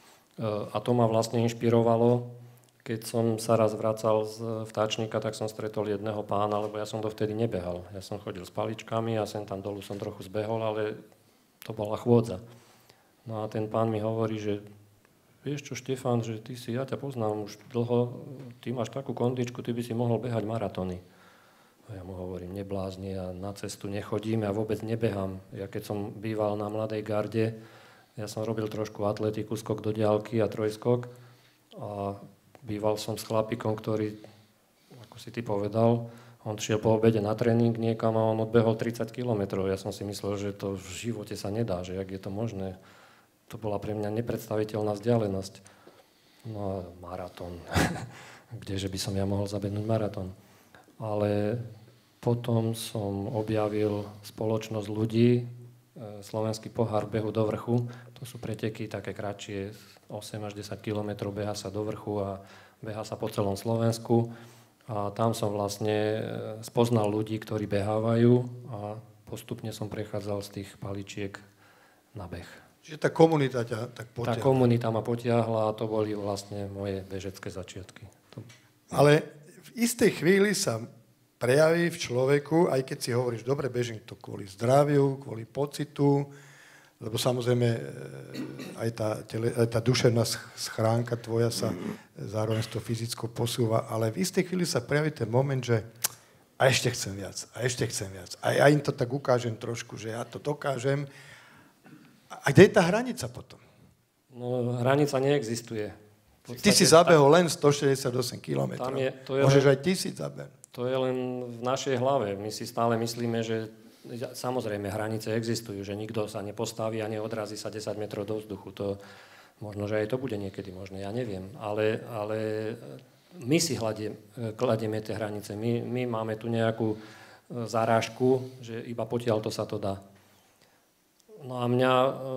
A to ma vlastne inšpirovalo. Keď som sa raz vracal z vtáčnika, tak som stretol jedného pána, lebo ja som dovtedy nebehal. Ja som chodil s paličkami a sem tam dolu som trochu zbehol, ale to bola chôdza. No a ten pán mi hovorí, že vieš čo, Štefán, že ja ťa poznám už dlho, ty máš takú kondičku, ty by si mohol behať maratóny. A ja mu hovorím, neblázni, ja na cestu nechodím, ja vôbec nebehám. Ja keď som býval na Mladej garde, ja som robil trošku atletiku, skok do diaľky a trojskok a býval som s chlapikom, ktorý, ako si ty povedal, on šiel po obede na tréning niekam a on odbehol 30 kilometrov. Ja som si myslel, že to v živote sa nedá, že jak je to možné. To bola pre mňa nepredstaviteľná vzdialenosť. No a maratón. Kdeže by som ja mohol zabehnúť maratón? Ale potom som objavil spoločnosť ľudí, Slovenský pohár behu do vrchu. To sú preteky také kratšie, 8 až 10 kilometrov, beha sa do vrchu a beha sa po celom Slovensku. A tam som vlastne spoznal ľudí, ktorí behávajú a postupne som prechádzal z tých paličiek na beh. Čiže tá komunita ťa tak potiahla. Tá komunita ma potiahla a to boli vlastne moje bežecké začiatky. Ale v istej chvíli sa prejaví v človeku, aj keď si hovoríš, dobre, bežím to kvôli zdraviu, kvôli pocitu, lebo samozrejme aj tá duševná schránka tvoja sa zároveň s tou fyzickou posúva, ale v istej chvíli sa prejaví ten moment, že a ešte chcem viac, a ešte chcem viac. A ja im to tak ukážem trošku, že ja to dokážem. A kde je tá hranica potom? No, hranica neexistuje. Ty si zabehol len 168 km. Môžeš aj 1000 zabehnúť. To je len v našej hlave. My si stále myslíme, že samozrejme hranice existujú, že nikto sa nepostaví a neodrazí sa 10 metrov do vzduchu. To, možno, že aj to bude niekedy možné, ja neviem. Ale my si kladieme tie hranice. My máme tu nejakú zarážku, že iba potiaľ to sa to dá. No a mňa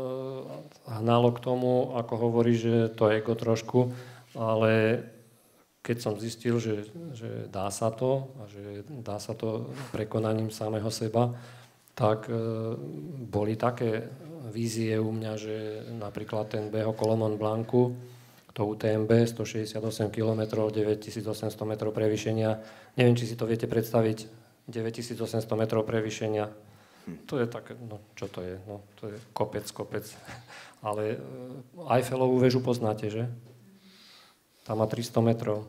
hnalo k tomu, ako hovorí, že to ego trošku, ale keď som zistil, že dá sa to a že dá sa to prekonaním samého seba, tak boli také vízie u mňa, že napríklad ten beh okolo Mont Blancu, to UTMB, 168 km, 9800 metrov prevýšenia, neviem, či si to viete predstaviť, 9800 metrov prevýšenia, to je také, no čo to je? No, to je kopec. Ale Eiffelovú väžu poznáte, že? Tam má 300 metrov.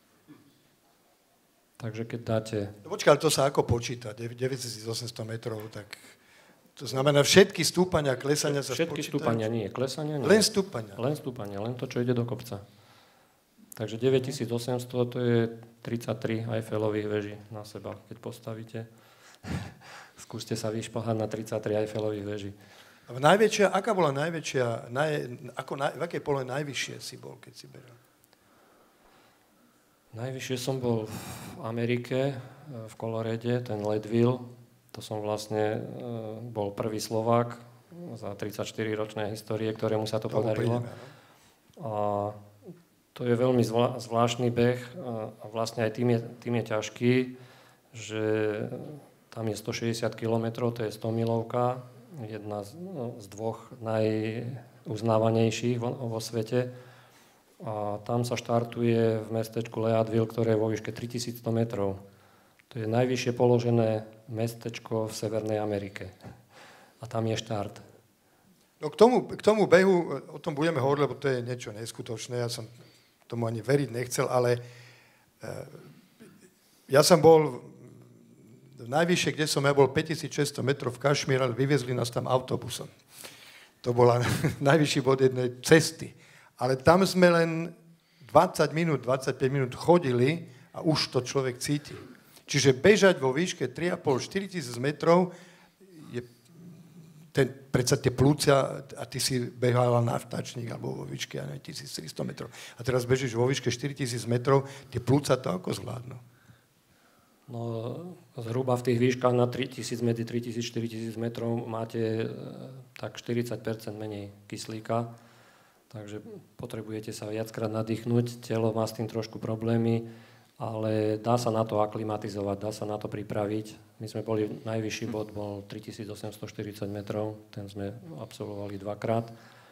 Takže keď dáte... No počkaj, ale to sa ako počíta? 9800 metrov, tak to znamená všetky stúpania, klesania sa všetky spočítajú? Stúpania nie, klesania nie. Len stúpania? Len stúpania, len to, čo ide do kopca. Takže 9800 to je 33 Eiffelových veží na seba, keď postavíte. Skúste sa vyšplhať na 33 Eiffelových veží. Aká bola najväčšia, v akej polohe najvyššie si bol, keď si bežal? Najvyššie som bol v Amerike, v Colorade, ten Leadville. To som vlastne bol prvý Slovák za 34-ročnej histórie, ktorému sa to podarilo. A to je veľmi zvláštny beh a vlastne aj tým je ťažký, že tam je 160 km, to je 100-milovka, jedna z dvoch najuznávanejších vo svete. A tam sa štartuje v mestečku Leadville, ktoré je vo výške 3100 metrov. To je najvyššie položené mestečko v Severnej Amerike. A tam je štart. No k tomu behu, o tom budeme hovoriť, lebo to je niečo neskutočné. Ja som tomu ani veriť nechcel, ale ja som bol najvyššie, kde som ja bol 5600 metrov v Kašmíre, ale vyviezli nás tam autobusom. To bola najvyšší bod jednej cesty. Ale tam sme len 20 minút, 25 minút chodili a už to človek cíti. Čiže bežať vo výške 3,5-4 tisíc metrov je predsa tie plúca, a ty si behala na vtáčnik alebo vo výške, ja neviem, 1300 metrov. A teraz bežíš vo výške 4000 metrov, tie plúca to ako zvládnu? No, zhruba v tých výškach na 3000 medzi 3000, 4000 metrov máte tak 40% menej kyslíka, takže potrebujete sa viackrát nadýchnúť, telo má s tým trošku problémy, ale dá sa na to aklimatizovať, dá sa na to pripraviť. My sme boli, najvyšší bod bol 3840 metrov, ten sme absolvovali dvakrát.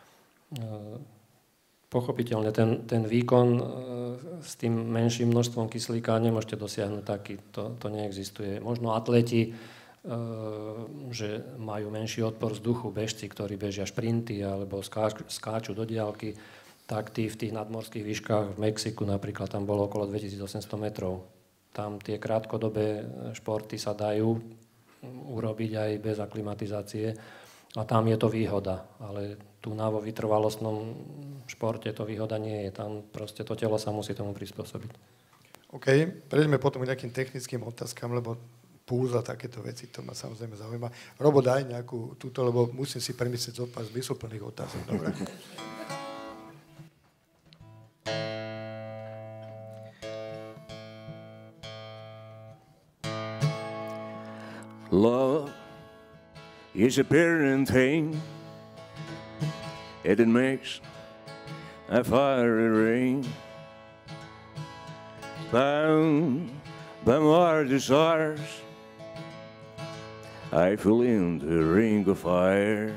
Pochopiteľne ten výkon s tým menším množstvom kyslíka nemôžete dosiahnuť taký, to neexistuje. Možno atleti, že majú menší odpor vzduchu, bežci, ktorí bežia šprinty alebo skáču do diaľky, tak tí v tých nadmorských výškach v Mexiku napríklad, tam bolo okolo 2800 metrov. Tam tie krátkodobé športy sa dajú urobiť aj bez aklimatizácie a tam je to výhoda, ale tu vo vytrvalostnom športe to výhoda nie je, tam proste to telo sa musí tomu prispôsobiť. OK, prejdeme potom k nejakým technickým otázkam, lebo púza, takéto veci, to ma samozrejme zaujíma. Robo, daj nejakú túto, lebo musím si premyslieť zopár zmysluplných otázok, dobre? Love is a burning thing, and it makes a fiery rain. Bound by my desires, I fell into a ring of fire.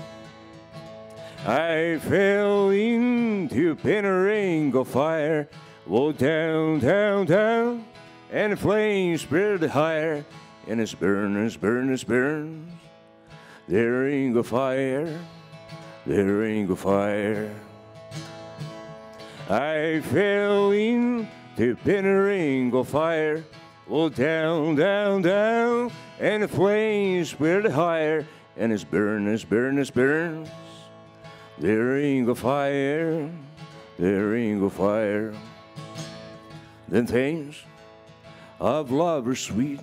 I fell into a ring of fire, walked down, down, down, and the flames spread higher. And it's burns, burns, burns. The ring of fire, the ring of fire. I fell into a ring of fire. Oh, down, down, down, and the flames spread higher. And it's burns, burns, burns. The ring of fire, the ring of fire. Then things of love are sweet.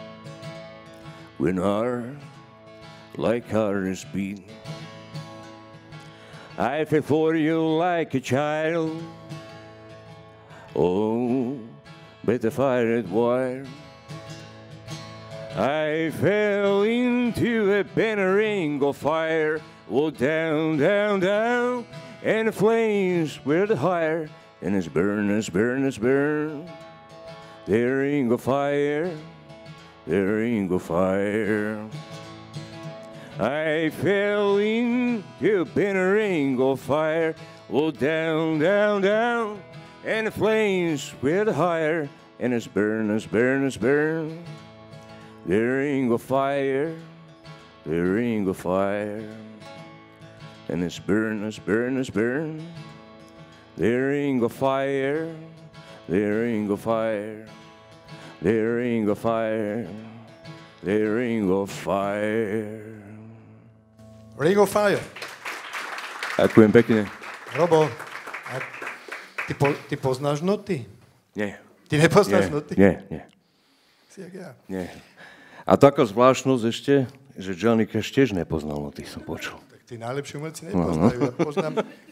When our like heart is beating, I feel for you like a child. Oh, but the fire at wire. I fell into a ring of fire. Oh, down, down, down, and the flames were the higher, and it's burn, it's burn, it's burn. The ring of fire. The ring of fire. I fell into a ring of fire. Oh, down, down, down, and the flames were higher, and it's burn, it's burn, it's burn. The ring of fire, the ring of fire, and it's burn, it's burn, it's burn. The ring of fire, the ring of fire. The ring of fire, the ring of fire. Ring of fire. Ďakujem pekne. Robo, ty poznáš noty? Nie. Ty nepoznáš noty? Nie. Si jak ja. Nie. A taká zvláštnosť ešte, že Johnny Cash tiež nepoznal noty, som počul. Tak tí najlepší umelci nepoznajú. Ja poznám.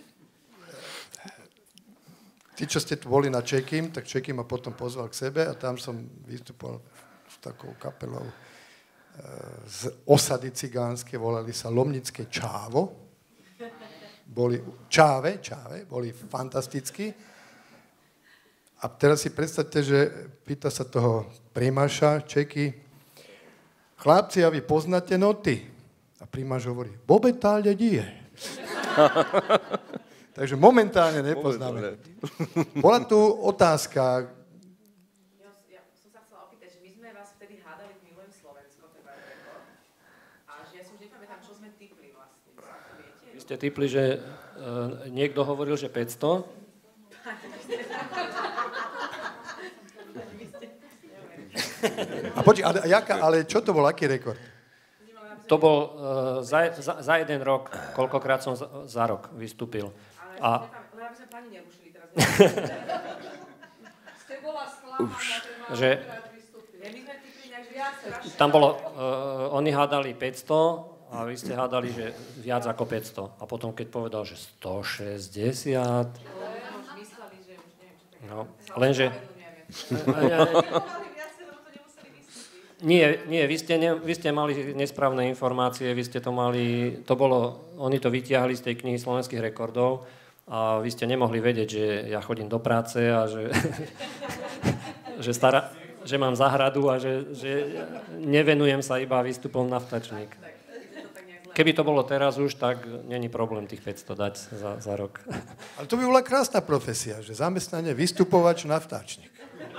Tí, čo ste tu boli na Check-in, tak Check-in ma potom pozval k sebe a tam som vystupoval s takou kapelou z osady cigánske, volali sa Lomnické Čávo. Boli Čáve, boli fantastickí. A teraz si predstavte, že pýta sa toho primáša Čeky, chlapci, a vy poznáte noty? A primáš hovorí, momentálne nie. Takže momentálne nepoznáme. Bola tu otázka. Ja som sa chcela opýtať, že my sme vás vtedy hádali v Milujem Slovensko, teda rekord. A že ja som už nepamätám, čo sme tipli vlastne. Viete? Vy ste tipli, že niekto hovoril, že 500. A počkaj, ale čo to bol, aký rekord? To bol za jeden rok, koľkokrát som za rok vystúpil. Ale aby sme pani nerušili teraz. Ste bola sklamaná, že My sme tipli nejak, že viac. tam bolo, oni hádali 500 a vy ste hádali, že viac ako 500. A potom, keď povedal, že 160... No, lenže... Nie, vy ste mali nesprávne informácie, vy ste to mali... Oni to vytiahli z tej knihy slovenských rekordov a vy ste nemohli vedieť, že ja chodím do práce a že... že mám záhradu a že nevenujem sa iba výstupom na vtačník. Keby to bolo teraz už, tak není problém tých 500 dať za rok. Ale to by bola krásna profesia, že zamestnanie vystupovač na vtáčnik.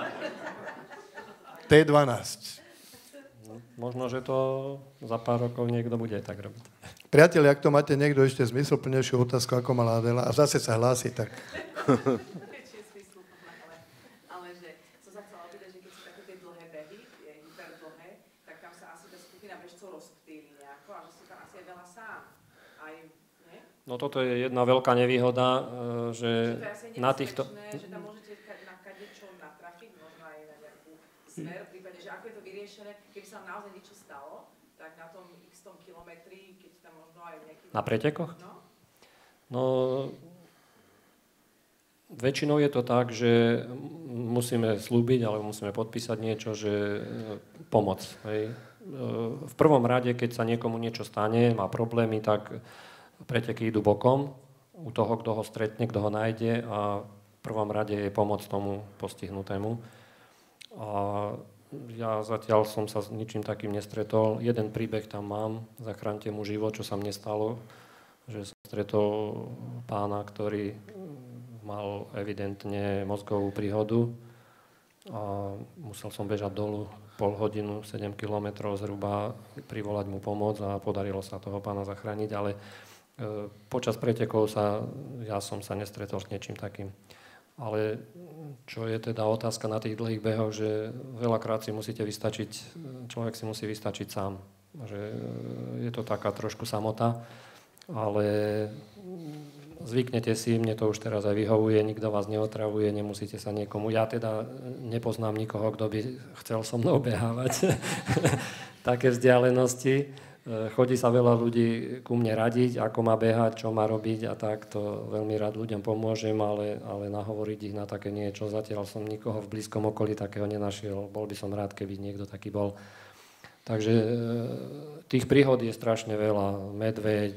T12. No, možno, že to za pár rokov niekto bude tak robiť. Priatelia, ak to máte niekto ešte zmysluplnejšiu otázku, ako mala Adela, a zase sa hlási, tak... Ale že som sa chcela opýtať, že keď sú také tie dlhé behy, hyperdlhé, tak tam sa asi tá skupina bežcov rozptýli nejako a že sú tam asi aj veľa sám. Aj, nie? No toto je jedna veľká nevýhoda, že na týchto... Že tam môžete na kadečo natrafiť, možno aj na nejakú smer, v prípade, že ako je to vyriešené, keby sa vám naozaj niečo stalo, tak na tom x tom kilometri, keď tam možno aj nejaký... Na pretekoch? No. No, väčšinou je to tak, že musíme slúbiť, alebo musíme podpísať niečo, že pomoc. Hej. V prvom rade, keď sa niekomu niečo stane, má problémy, tak preteky idú bokom u toho, kto ho stretne, kto ho nájde a v prvom rade je pomoc tomu postihnutému. A ja zatiaľ som sa s ničím takým nestretol. Jeden príbeh tam mám, Zachránte mu život, čo sa mne stalo, že som stretol pána, ktorý mal evidentne mozgovú príhodu a musel som bežať dolu pol hodinu, 7 kilometrov zhruba, privolať mu pomoc a podarilo sa toho pána zachrániť, ale počas pretekov ja som sa nestretol s niečím takým. Ale čo je teda otázka na tých dlhých behoch, že veľakrát si musíte vystačiť, človek si musí vystačiť sám. Že je to taká trošku samota, ale zvyknete si, mne to už teraz aj vyhovuje, nikto vás neotravuje, nemusíte sa niekomu... Ja teda nepoznám nikoho, kto by chcel so mnou behávať také vzdialenosti. Chodí sa veľa ľudí ku mne radiť, ako má behať, čo má robiť a tak, to veľmi rád ľuďom pomôžem, ale nahovoriť ich na také niečo, zatiaľ som nikoho v blízkom okolí takého nenašiel, bol by som rád, keby niekto taký bol. Takže tých príhod je strašne veľa, medveď,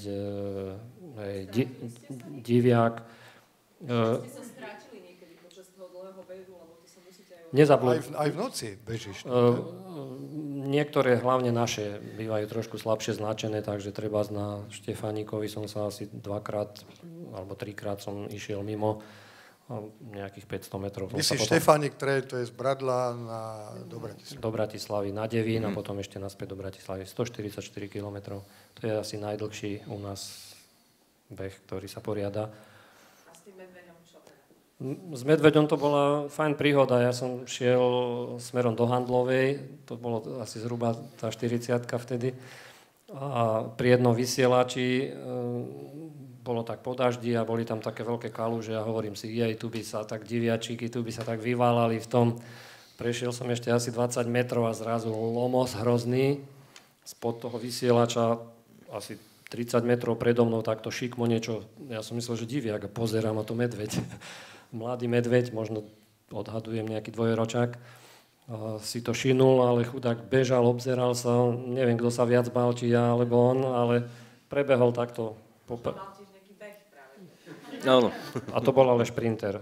diviak. Ste sa strátili niekedy počas toho dlhého behu, lebo to sa musíte Aj v noci bežíš. Niektoré, hlavne naše, bývajú trošku slabšie značené, takže treba na Štefánikovi som sa asi 2-krát alebo 3-krát som išiel mimo nejakých 500 metrov. Myslíš Štefánik, to je z Bradla do Bratislavy. Na Devín a potom ešte naspäť do Bratislavy. 144 km. To je asi najdlhší u nás beh, ktorý sa poriada. A s tým medveďom čo? S medveďom to bola fajn príhoda. Ja som šiel smerom do Handlovej, to bolo asi zhruba tá 40-ka vtedy. A pri jednom vysielači bolo tak po daždi a boli tam také veľké kaluže a hovorím si, tu by sa tak diviačíky, tu by sa tak vyválali v tom. Prešiel som ešte asi 20 metrov a zrazu lomos hrozný. Spod toho vysielača asi 30 metrov predo mnou takto šikmo niečo. Ja som myslel, že diviak a pozerám a to medveď. Mladý medveď, možno odhadujem nejaký dvojročák. Si to šinul, ale chudák bežal, obzeral sa. Neviem, kto sa viac bál, či ja alebo on, ale prebehol takto. Mal tiež nejaký beh práve. Áno. A to bol ale šprinter.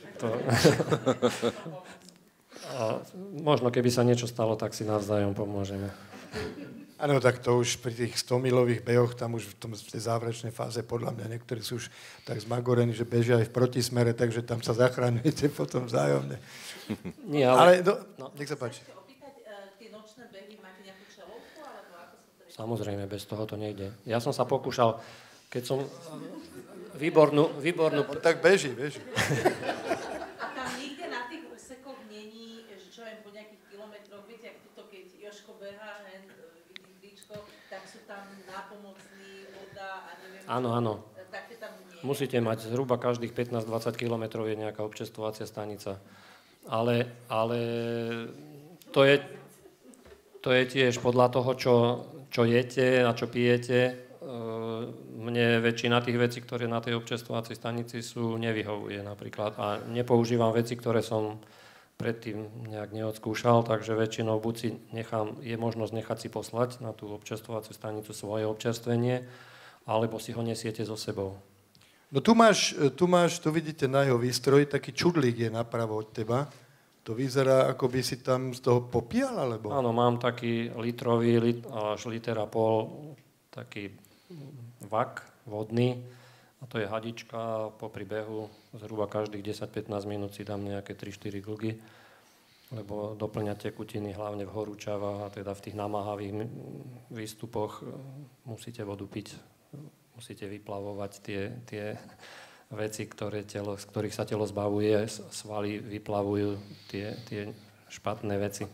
A možno, keby sa niečo stalo, tak si navzájom pomôžeme. Áno, tak to už pri tých 100-milových behoch, tam už v tej záverečnej fáze, podľa mňa niektorí sú už tak zmagorení, že bežia aj v protismere, takže tam sa zachraňujete potom vzájomne. Nie, ale... nech sa páči. Tie nočné behy, máte nejakú čelovku, alebo ako sa to... Samozrejme, bez toho to nejde. Ja som sa pokúšal, keď som výbornú... Tak beží. A tam nikde na tých úsekoch není, že čo viem, po nejakých kilometroch, viete, ak tuto, keď Jožko behá, vidí tričko, tak sú tam nápomocní, voda a neviem... Áno. Také tam nie. Musíte mať zhruba každých 15-20 kilometrov je nejaká občerstvovacia stanica. Ale to to je tiež podľa toho, čo jete a čo pijete. Mne väčšina tých vecí, ktoré na tej občerstvovacej stanici sú, nevyhovuje napríklad. A nepoužívam veci, ktoré som predtým nejak neodskúšal, takže väčšinou buď si je možnosť nechať si poslať na tú občerstvovaciu stanicu svoje občerstvenie, alebo si ho nesiete so sebou. No tu vidíte na jeho výstroji, taký čudlík je napravo od teba. To vyzerá, ako by si tam z toho popíjal, alebo? Áno, mám taký litrový, až liter a pol, taký vak vodný, a to je hadička. Popri behu zhruba každých 10-15 minút si dám nejaké 3-4 glgy, lebo doplňa tekutiny hlavne v horúčavách, a teda v tých namáhavých výstupoch musíte vodu piť, musíte vyplavovať tie veci, z ktorých sa telo zbavuje, svaly vyplavujú tie špatné veci.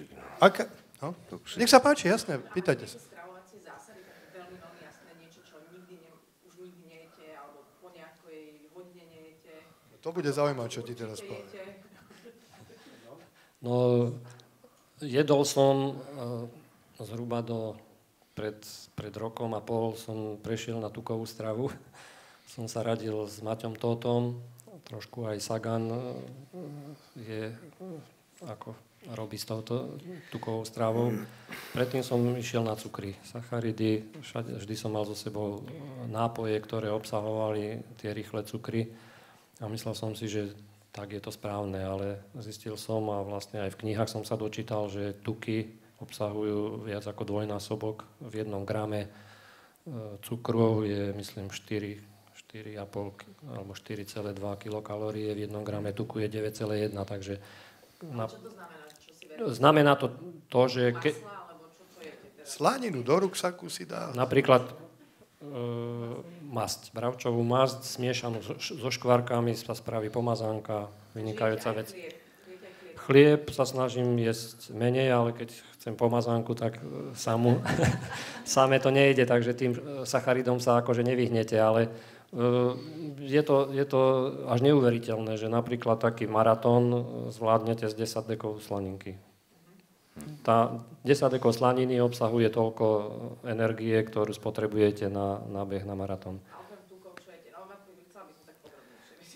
Nech sa páči, jasné, pýtajte sa. Stravovacie zásady, také veľmi jasné, niečo, čo už nikdy nejete, alebo po nejakej hodine nejete. To bude zaujímavé, čo ti teraz poviem. No, jedol som zhruba pred rokom a pol som prešiel na tukovú stravu. Som sa radil s Maťom Tótom, trošku aj Sagan robí s touto tukovou stravou. Predtým som išiel na cukry, sacharidy, vždy som mal so sebou nápoje, ktoré obsahovali tie rýchle cukry, a myslel som si, že tak je to správne, ale zistil som, a vlastne aj v knihách som sa dočítal, že tuky obsahujú viac ako dvojnásobok. V 1 grame cukru je, myslím, 4,5 alebo 4,2 kilokalórie, v 1 grame tuku je 9,1, takže... Čo to znamená? Čo si znamená to, že... Masla, alebo čo to jete teraz? Slaninu do ruksaku si dá. Napríklad masť, bravčovú masť smiešanú so škvarkami sa spraví pomazánka, vynikajúca vec. Chlieb sa snažím jesť menej, ale keď chcem pomazánku, tak samé to nejde, takže tým sacharidom sa akože nevyhnete, ale je to až neuveriteľné, že napríklad taký maratón zvládnete z 10 dekov slaninky. Tá 10 dekov slaniny obsahuje toľko energie, ktorú spotrebujete na beh na maratón. A okrem tukov, čo jete? No, chcela by som tak podrobnejšie.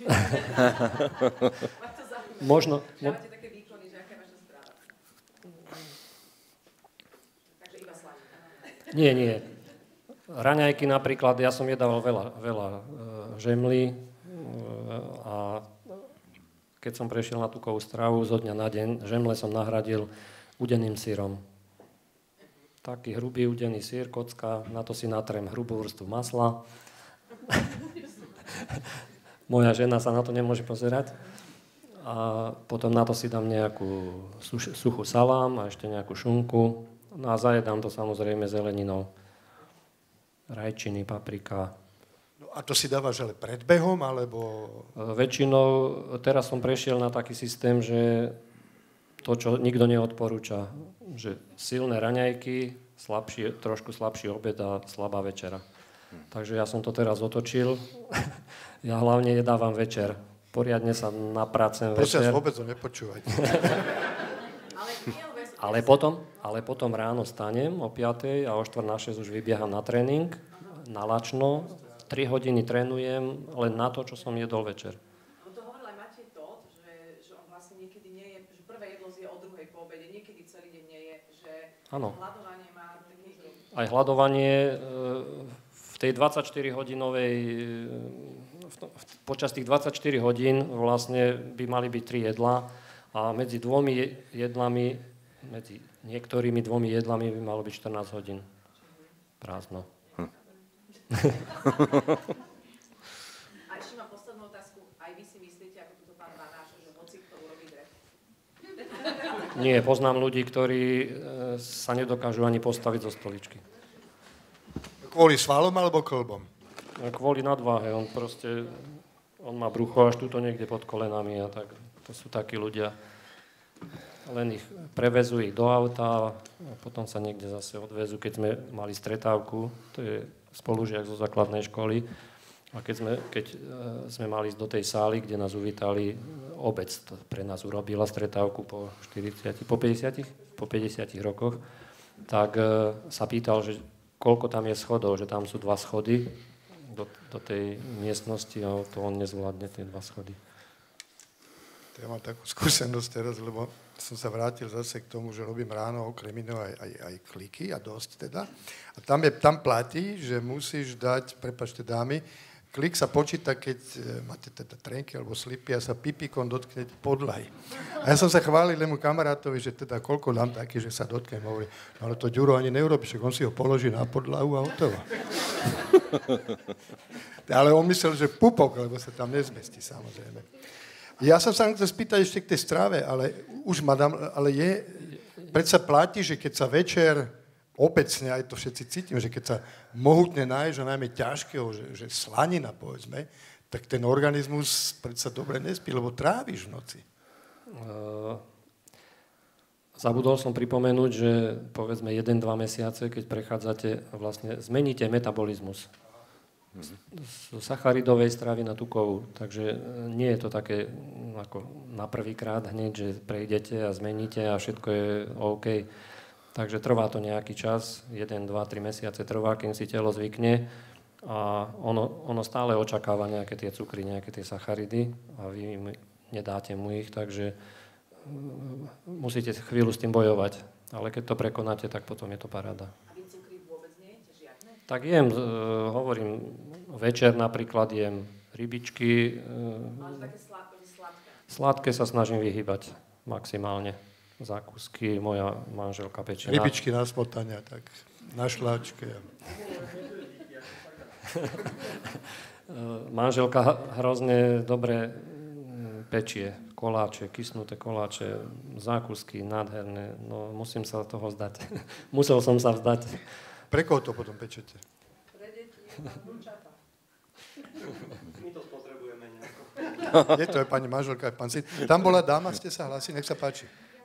Možno... Dávate také výkony, že aká je vaša správa? Takže iba slanina. Nie. Raňajky napríklad, ja som jedával veľa žemlí, a keď som prešiel na tukovú stravu zo dňa na deň, žemle som nahradil udeným syrom. Taký hrubý udený syr, kocka, na to si natrem hrubú vrstvu masla. Moja žena sa na to nemôže pozerať. A potom na to si dám nejakú suchú salám a ešte nejakú šunku. No a zajedám to samozrejme zeleninou. Rajčiny, paprika. No a to si dávaš ale pred behom, alebo... Väčšinou, teraz som prešiel na taký systém, že to, čo nikto neodporúča, že silné raňajky, trošku slabší obed a slabá večera. Takže ja som to teraz otočil. Ja hlavne jedávam večer. Poriadne sa napracem večer. Prosím, vôbec to nepočúvajte. Ale potom ráno stanem o 5:00 a o 5:45 už vybieham na tréning, na lačno. 3 hodiny trénujem len na to, čo som jedol večer. No to hovoril aj Matej Tóth, že on vlastne niekedy nie je, že prvé jedlo zje o 2:00 po obede, niekedy celý deň nie je, že hľadovanie má taký... Aj hľadovanie v tej 24-hodinovej... Počas tých 24 hodín vlastne by mali byť 3 jedlá a medzi niektorými 2 jedlami by malo byť 14 hodín. Prázdno. A ešte mám poslednú otázku. Aj vy si myslíte, ako túto pán Banáš, že hoci kto urobí drep? Nie, poznám ľudí, ktorí sa nedokážu ani postaviť zo stoličky. Kvôli svalom alebo klbom? Kvôli nadváhe. On má brucho až tuto niekde pod kolenami a tak. To sú takí ľudia. Len ich prevezú ich do auta a potom sa niekde zase odvezú. Keď sme mali stretávku, to je spolužiak zo základnej školy, a keď sme mali ísť do tej sály, kde nás uvítali obec pre nás urobila stretávku po 50 rokoch, tak sa pýtal, že koľko tam je schodov, že tam sú 2 schody do tej miestnosti a to on nezvládne tie 2 schody. Ja mám takú skúsenosť teraz, lebo som sa vrátil zase k tomu, že robím ráno okrem iného aj kliky a dosť teda. A tam platí, že musíš dať, prepáčte dámy, klik sa počíta, keď máte teda trenky alebo slipy a sa pipíkom dotknete podlahy. A ja som sa chválil lému kamarátovi, že teda koľko dám taký, že sa dotknem. Hovorí, no ale to Ďuro ani neurobí, že on si ho položí na podlahu a hotovo. Ale on myslel, že pupok, lebo sa tam nezmestí, samozrejme. Ja som sa chcel spýtať ešte k tej strave, ale už madam, ale predsa platí, že keď sa večer obecne, aj to všetci cítime, že keď sa mohutne náješ, a najmä ťažkého, že slanina, povedzme, tak ten organizmus predsa dobre nespí, lebo tráviš v noci. Zabudol som pripomenúť, že povedzme 1-2 mesiace, keď prechádzate, vlastne zmeníte metabolizmus z sacharidovej stravy na tukovú. Takže nie je to také ako na prvýkrát hneď, že prejdete a zmeníte a všetko je OK. Takže trvá to nejaký čas, 1, 2, 3 mesiace trvá, kým si telo zvykne a ono stále očakáva nejaké tie cukry, nejaké tie sacharidy a vy nedáte mu ich, takže musíte chvíľu s tým bojovať. Ale keď to prekonáte, tak potom je to paráda. A vy cukry vôbec nejete, žiadne? Tak jem, hovorím, večer napríklad jem rybičky. Ale také sladké? Sladké sa snažím vyhýbať maximálne. Zákusky, moja manželka pečie. Rybičky na smotania, tak na šláčke. Manželka hrozne dobre pečie. Koláče, kysnuté koláče, zákusky, nádherné. No, musím sa toho vzdať. Musel som sa vzdať. Pre koho to potom pečete? Pre deti, vnúčata. My to spotrebujeme nejako. Je to aj pani manželka, aj pán syn. Tam bola dáma, ste sa hlasili, nech sa páči.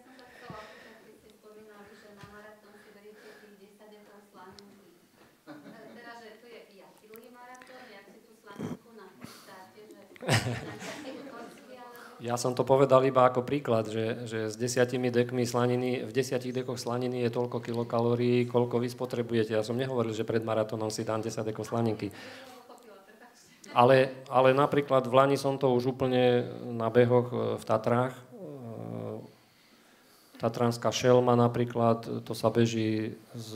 Ja som to povedal iba ako príklad, že s 10 dekmi slaniny, v 10 dekoch slaniny je toľko kilokalórií, koľko vy spotrebujete. Ja som nehovoril, že pred maratónom si dám 10 dekov slaninky. Ale napríklad v Lani som to už úplne na behoch v Tatrách. Tatranská šelma napríklad, to sa beží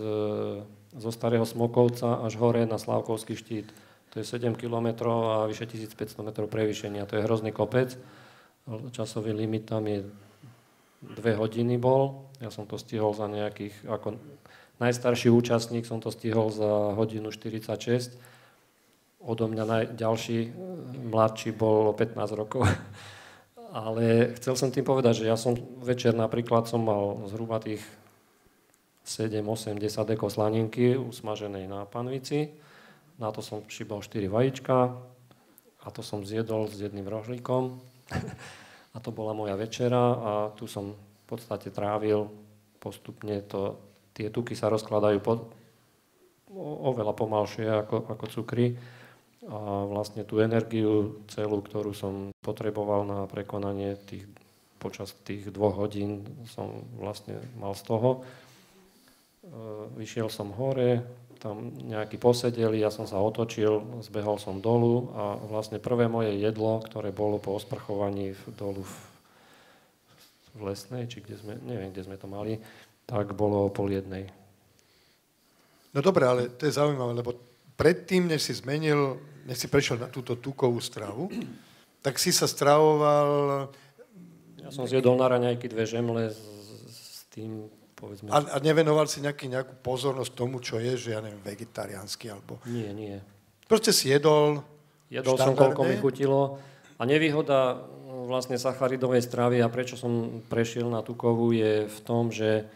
zo Starého Smokovca až hore na Slávkovský štít. To je 7 km a vyše 1500 metrov prevýšenia. To je hrozný kopec. Časový limit tam je 2 hodiny bol. Ja som to stihol za nejakých, ako najstarší účastník som to stihol za hodinu 46. Odo mňa ďalší, mladší bol o 15 rokov. Ale chcel som tým povedať, že ja som večer napríklad som mal zhruba tých 7, 8, 10 dekov slaninky usmaženej na panvici. Na to som šibal 4 vajíčka a to som zjedol s jedným rožlíkom. A to bola moja večera a tu som v podstate trávil postupne tie tuky sa rozkladajú oveľa pomalšie ako cukry a vlastne tú energiu celú, ktorú som potreboval na prekonanie počas tých 2 hodín som vlastne mal z toho. Vyšiel som hore, tam nejakí posedeli, ja som sa otočil, zbehol som dolu a vlastne prvé moje jedlo, ktoré bolo po osprchovaní dolu v Lesnej, či kde sme, neviem, kde sme to mali, tak bolo o 12:30. No dobre, ale to je zaujímavé, lebo predtým, než si prešiel na túto tukovú stravu, tak si sa stravoval... Ja som zjedol na raňajky 2 žemle s tým, povedzme... A nevenoval si nejakú pozornosť tomu, čo je, že ja neviem, vegetariánsky alebo... Nie. Proste si jedol som, koľko mi chutilo. A nevýhoda vlastne sacharidovej stravy a prečo som prešiel na tukovú je v tom, že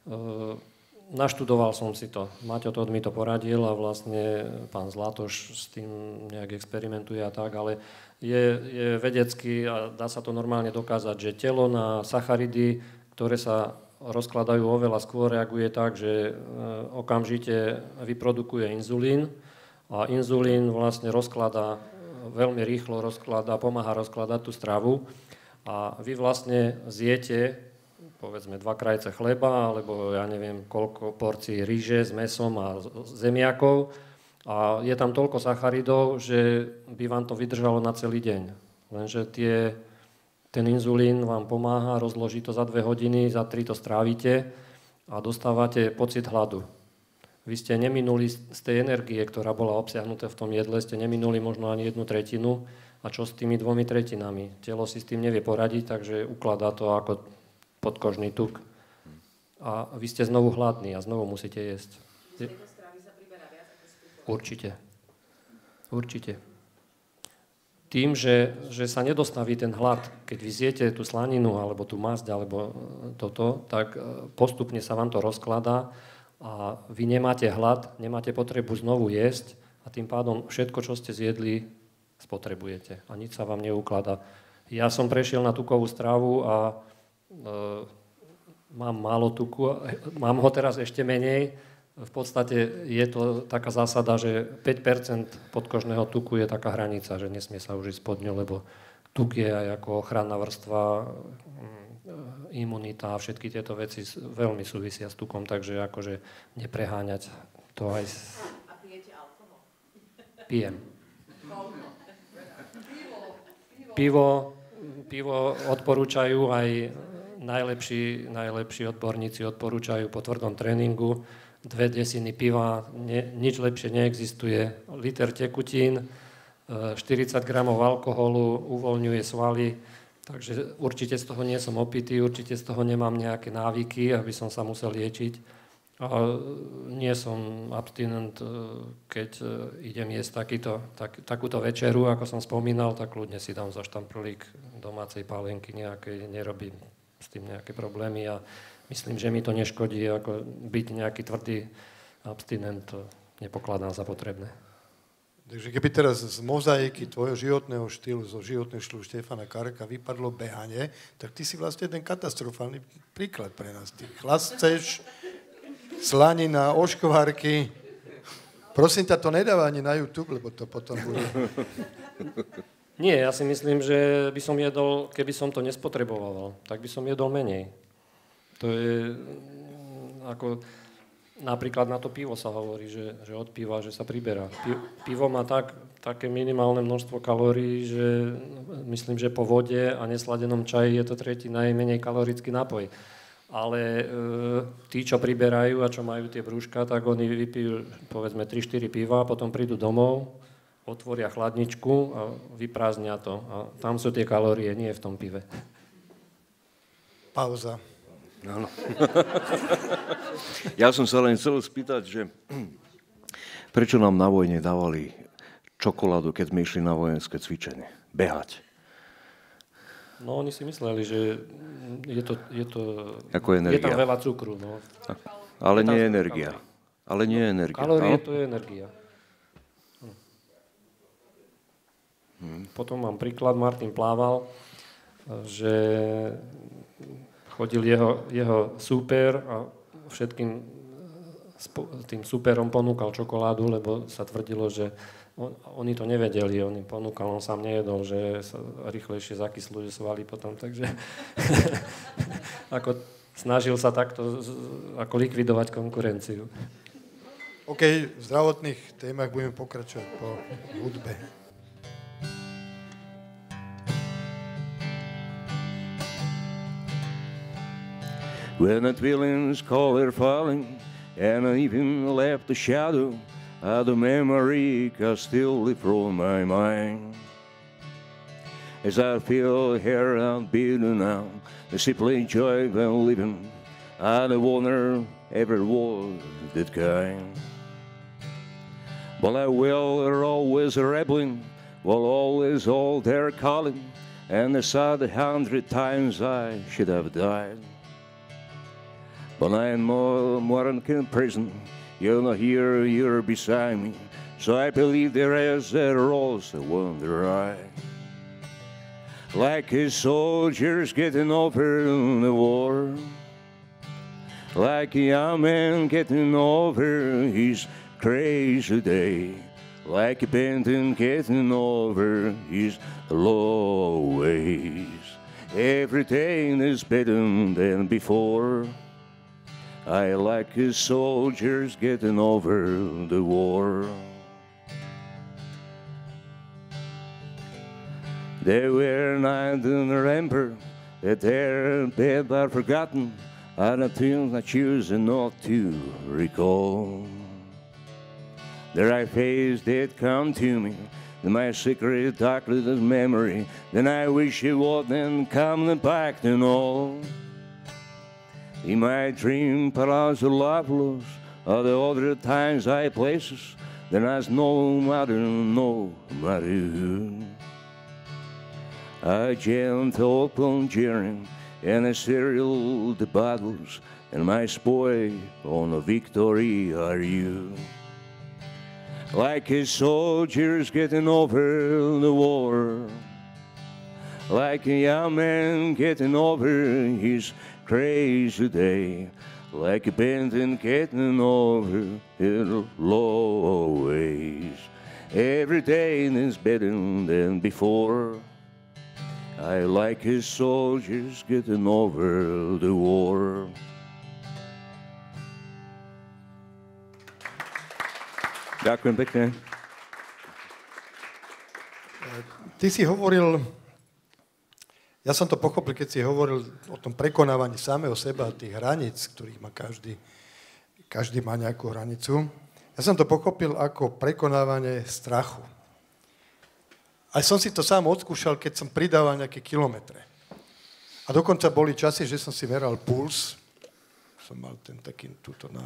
naštudoval som si to. Maťo Todt mi to poradil a vlastne pán Zlatoš s tým nejak experimentuje a tak, ale je vedecky a dá sa to normálne dokázať, že telo na sacharidy, ktoré sa rozkladajú oveľa skôr, reaguje tak, že okamžite vyprodukuje inzulín a inzulín vlastne veľmi rýchlo pomáha rozkladať tú stravu A vy vlastne zjete, povedzme, 2 krajce chleba, alebo ja neviem, koľko porcií ríže s mäsom a zemiakov. A je tam toľko sacharidov, že by vám to vydržalo na celý deň. Lenže ten inzulín vám pomáha, rozloží to za 2 hodiny, za 3 to strávite a dostávate pocit hladu. Vy ste neminuli z tej energie, ktorá bola obsiahnuté v tom jedle, ste neminuli možno ani 1/3. A čo s tými 2/3? Telo si s tým nevie poradiť, takže ukladá to ako podkožný tuk. A vy ste znovu hladní a znovu musíte jesť. Určite. Určite. Tým, že sa nedostaví ten hlad, keď vy zjete tú slaninu, alebo tú masť, alebo toto, tak postupne sa vám to rozkladá a vy nemáte hlad, nemáte potrebu znovu jesť a tým pádom všetko, čo ste zjedli, spotrebujete a nič sa vám neukladá. Ja som prešiel na tukovú stravu a mám málo tuku, mám ho teraz ešte menej. V podstate je to taká zásada, že 5% podkožného tuku je taká hranica, že nesmie sa už ísť pod ňu, lebo tuk je aj ako ochranná vrstva, imunita a všetky tieto veci veľmi súvisia s tukom, takže akože nepreháňať to aj... A pijete alkohol? Pijem. Pivo odporúčajú aj najlepší odborníci odporúčajú po tvrdom tréningu 2 desiny piva, nič lepšie neexistuje. Liter tekutín, 40 gramov alkoholu, uvoľňuje svaly, takže určite z toho nie som opitý, určite z toho nemám nejaké návyky, aby som sa musel liečiť. A nie som abstinent, keď idem jesť takúto večeru, ako som spomínal, tak ľudne si dám za štamprlík domácej pálenky nejakej, nerobím s tým nejaké problémy a myslím, že mi to neškodí, ako byť nejaký tvrdý abstinent, nepokladám za potrebné. Takže keby teraz z mozaiky tvojho životného štýlu, zo životného štýlu Štefana Karka vypadlo behanie, tak ty si vlastne ten katastrofálny príklad pre nás. Ty chlasceš, slanina, oškvárky. Prosím ťa, to nedáva ani na YouTube, lebo to potom bude... Nie, ja si myslím, že by som jedol, keby som to nespotreboval, tak by som jedol menej. To je ako napríklad na to pivo sa hovorí, že od piva, že sa priberá. Pivo má také minimálne množstvo kalórií, že myslím, že po vode a nesladenom čaji je to 3. najmenej kalorický nápoj. Ale tí, čo priberajú a čo majú tie brúška, tak oni vypijú povedzme 3-4 piva, potom prídu domov, otvoria chladničku a vyprázdnia to. A tam sú tie kalórie, nie v tom pive. Pauza. Áno. Ja som sa len chcel spýtať, že prečo nám na vojne dávali čokoládu, keď sme išli na vojenské cvičenie? Behať. No, oni si mysleli, že je to ako energia. Je tam veľa cukru. No. Ale nie je energia. Ale nie je energia. Kalórie to je energia. Potom mám príklad, Martin plával, že chodil jeho súper a všetkým tým súperom ponúkal čokoládu, lebo sa tvrdilo, že oni to nevedeli, on ponúkal, on sám nejedol, že sa rýchlejšie zakyslú svaly potom, takže ako snažil sa takto ako likvidovať konkurenciu. OK, v zdravotných témach budeme pokračovať po hudbe. When the feelings call her falling, and I even left the shadow of the memory can still live through my mind. As I feel here and beaten now, the simply joy of living, I don't wonder every word that kind. But I will are always rebelling, while always all their calling, and I said 100 times I should have died. But I am more than in prison, you're not here, you're beside me, so I believe there is a rose that wonder I. Like a soldier's getting over the war, like a young man getting over his crazy day, like a painting getting over his low ways. Everything is better than before. I like his soldiers getting over the war. They were not in remember that their dead are forgotten, are the things I choose not to recall. The right face did come to me, my secret dark little memory, then I wish it wouldn't come back to know. In my dream, Palazzo Loveless, are the other times I places, then I no matter who. I gentle conjuring and I serial the battles, and my spoil on a victory are you. Like his soldiers getting over the war, like a young man getting over his crazy day, like a Benton getting over his low ways. Every day is better than before. I like his soldiers getting over the war. Ďakujem pekne. Ty si hovoril, ja som to pochopil, keď si hovoril o tom prekonávaní samého seba, tých hraníc, ktorých má každý má nejakú hranicu. Ja som to pochopil ako prekonávanie strachu. Aj som si to sám odskúšal, keď som pridával nejaké kilometre. A dokonca boli časy, že som si meral puls. Som mal ten taký túto na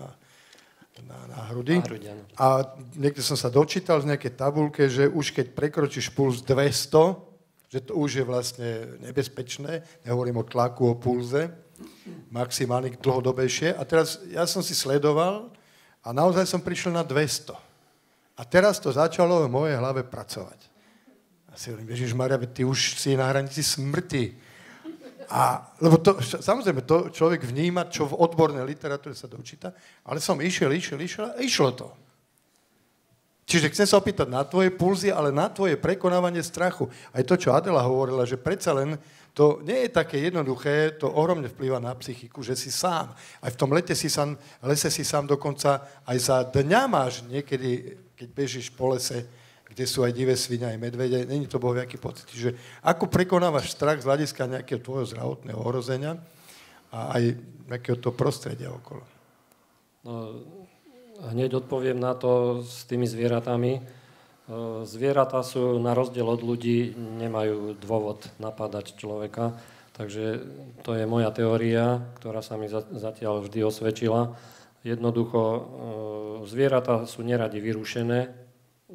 hrudi. A niekde som sa dočítal z nejakej tabulke, že už keď prekročíš puls 200, že to už je vlastne nebezpečné. Nehovorím o tlaku, o pulze. Maximálne dlhodobejšie. A teraz ja som si sledoval a naozaj som prišiel na 200. A teraz to začalo v mojej hlave pracovať. A si hovorím, Ježišmaria, ty už si na hranici smrti. Lebo to, samozrejme, to človek vníma, čo v odbornej literatúre sa dočíta, ale som išiel a išlo to. Čiže chcem sa opýtať na tvoje pulzy, ale na tvoje prekonávanie strachu. Aj to, čo Adela hovorila, že predsa len to nie je také jednoduché, to ohromne vplýva na psychiku, že si sám. Aj v tom lese si sám dokonca, aj za dňa máš niekedy, keď bežíš po lese, kde sú aj divé svine, aj medvede, není to bohviaký pocit. Čiže ako prekonávaš strach z hľadiska nejakého tvojho zdravotného ohrozenia a aj nejakého toho prostredia okolo? No, hneď odpoviem na to s tými zvieratami. Zvieratá sú na rozdiel od ľudí, nemajú dôvod napádať človeka, takže to je moja teória, ktorá sa mi zatiaľ vždy osvedčila. Jednoducho, zvieratá sú neradi vyrušené,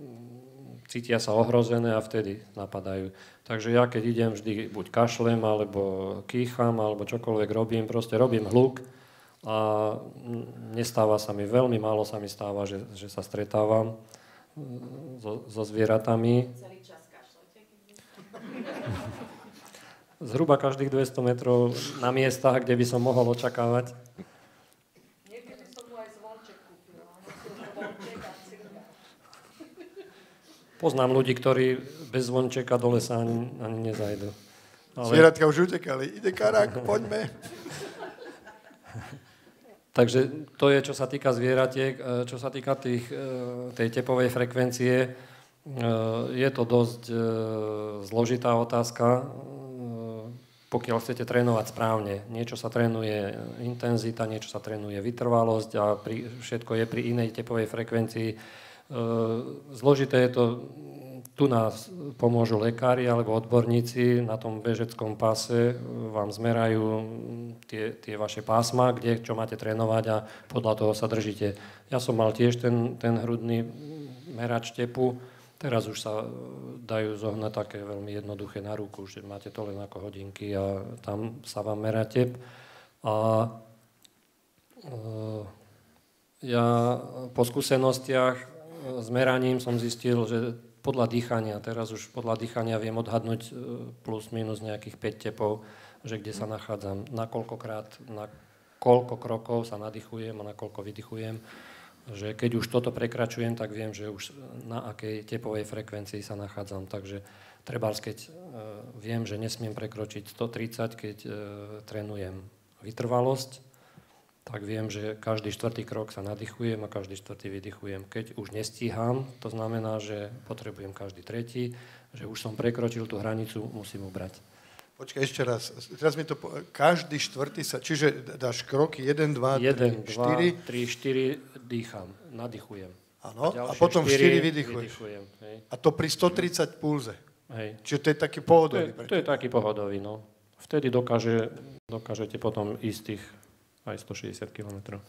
cítia sa ohrozené a vtedy napadajú. Takže ja keď idem, vždy buď kašlem, alebo kýcham, alebo čokoľvek robím, proste robím hluk a nestáva sa mi, veľmi málo sa mi stáva, že sa stretávam so zvieratami. Celý čas kašlete? Zhruba každých 200 metrov na miestach, kde by som mohol očakávať. Niekedy som mu aj zvonček kúpila. Poznám ľudí, ktorí bez zvončeka do lesa ani nezajdu. Zvieratka už utekali. Ide karák, poďme. Takže to je, čo sa týka zvieratiek. Čo sa týka tej tepovej frekvencie, je to dosť zložitá otázka, pokiaľ chcete trénovať správne. Niečo sa trénuje intenzita, niečo sa trénuje vytrvalosť a všetko je pri inej tepovej frekvencii. Zložité je to, tu nás pomôžu lekári alebo odborníci na tom bežeckom páse, vám zmerajú tie vaše pásma, čo máte trénovať a podľa toho sa držíte. Ja som mal tiež ten hrudný merač tepu, teraz už sa dajú zohnať také veľmi jednoduché na ruku, že máte to len ako hodinky a tam sa vám merá tep. A ja po skúsenostiach s meraním som zistil, že podľa dýchania, teraz už podľa dýchania viem odhadnúť plus minus nejakých 5 tepov, že kde sa nachádzam, na koľko krokov sa nadýchujem a na koľko vydychujem. Že keď už toto prekračujem, tak viem, že už na akej tepovej frekvencii sa nachádzam. Takže Trebárs, keď viem, že nesmiem prekročiť 130, keď trénujem vytrvalosť, tak viem, že každý štvrtý krok sa nadýchujem a každý štvrtý vydychujem. Keď už nestíham, to znamená, že potrebujem každý tretí, že už som prekročil tú hranicu, musím ubrať. Počkaj, ešte raz. Teraz mi to každý štvrtý sa... Čiže dáš kroky 1, 2, 3, 4... 3, 4, dýcham, nadýchujem. Áno, a potom 4 vydychuješ. A to pri 130 pulze. Hej. Čiže to je taký pohodový. To je taký pohodový, no. Vtedy dokážete potom ísť tých aj 160 km.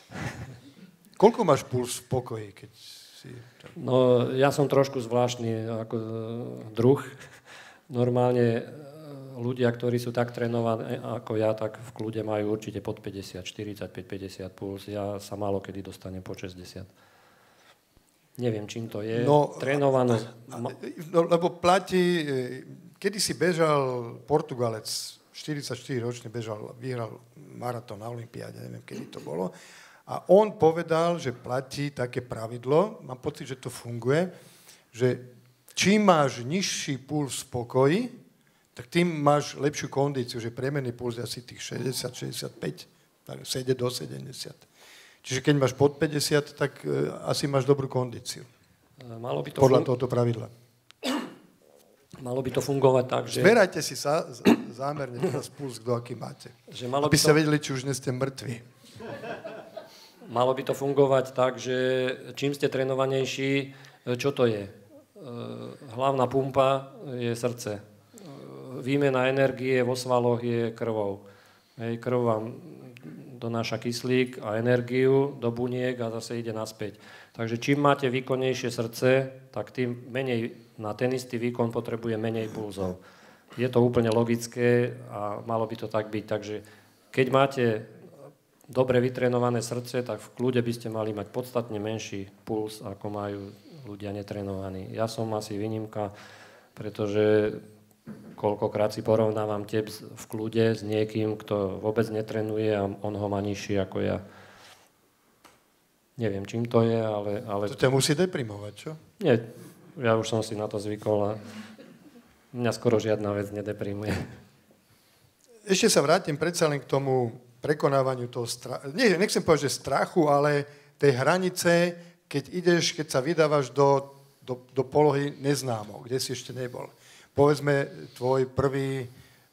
Koľko máš puls v pokoji, keď si... No, ja som trošku zvláštny ako druh. Normálne ľudia, ktorí sú tak trénovaní ako ja, tak v kľude majú určite pod 50, 45, 50 puls. Ja sa málo kedy dostanem po 60. Neviem, čím to je. No, trénované... No, lebo platí... Kedy si bežal Portugalec, 44-ročne vyhral maratón na olympiáde, neviem, kedy to bolo. A on povedal, že platí také pravidlo, mám pocit, že to funguje, že čím máš nižší puls v pokoji, tak tým máš lepšiu kondíciu, že priemerný puls je asi tých 60-65, tak sejde do 70. Čiže keď máš pod 50, tak asi máš dobrú kondíciu. Malo by to podľa tohoto pravidla. Malo by to fungovať tak, že... Zmerajte si zámerne teraz puls, kto aký máte. Aby ste vedeli, či už nie ste mŕtvi. Malo by to fungovať tak, že čím ste trénovanejší, čo to je? Hlavná pumpa je srdce. Výmena energie vo svaloch je krvou. Krv vám donáša kyslík a energiu do buniek a zase ide naspäť. Takže čím máte výkonnejšie srdce, tak tým menej na ten istý výkon potrebuje menej pulzov. Je to úplne logické a malo by to tak byť. Takže keď máte dobre vytrénované srdce, tak v kľude by ste mali mať podstatne menší puls, ako majú ľudia netrénovaní. Ja som asi výnimka, pretože koľkokrát si porovnávam teps v kľude s niekým, kto vôbec netrenuje a on ho má nižší ako ja. Neviem, čím to je, ale... To ťa musí deprimovať, čo? Nie, ja už som si na to zvykol a mňa skoro žiadna vec nedeprimuje. Ešte sa vrátim predsa len k tomu prekonávaniu toho strachu. Nechcem povedať, že strachu, ale tej hranice, keď sa vydávaš do polohy neznámo, kde si ešte nebol. Povedzme, tvoj prvý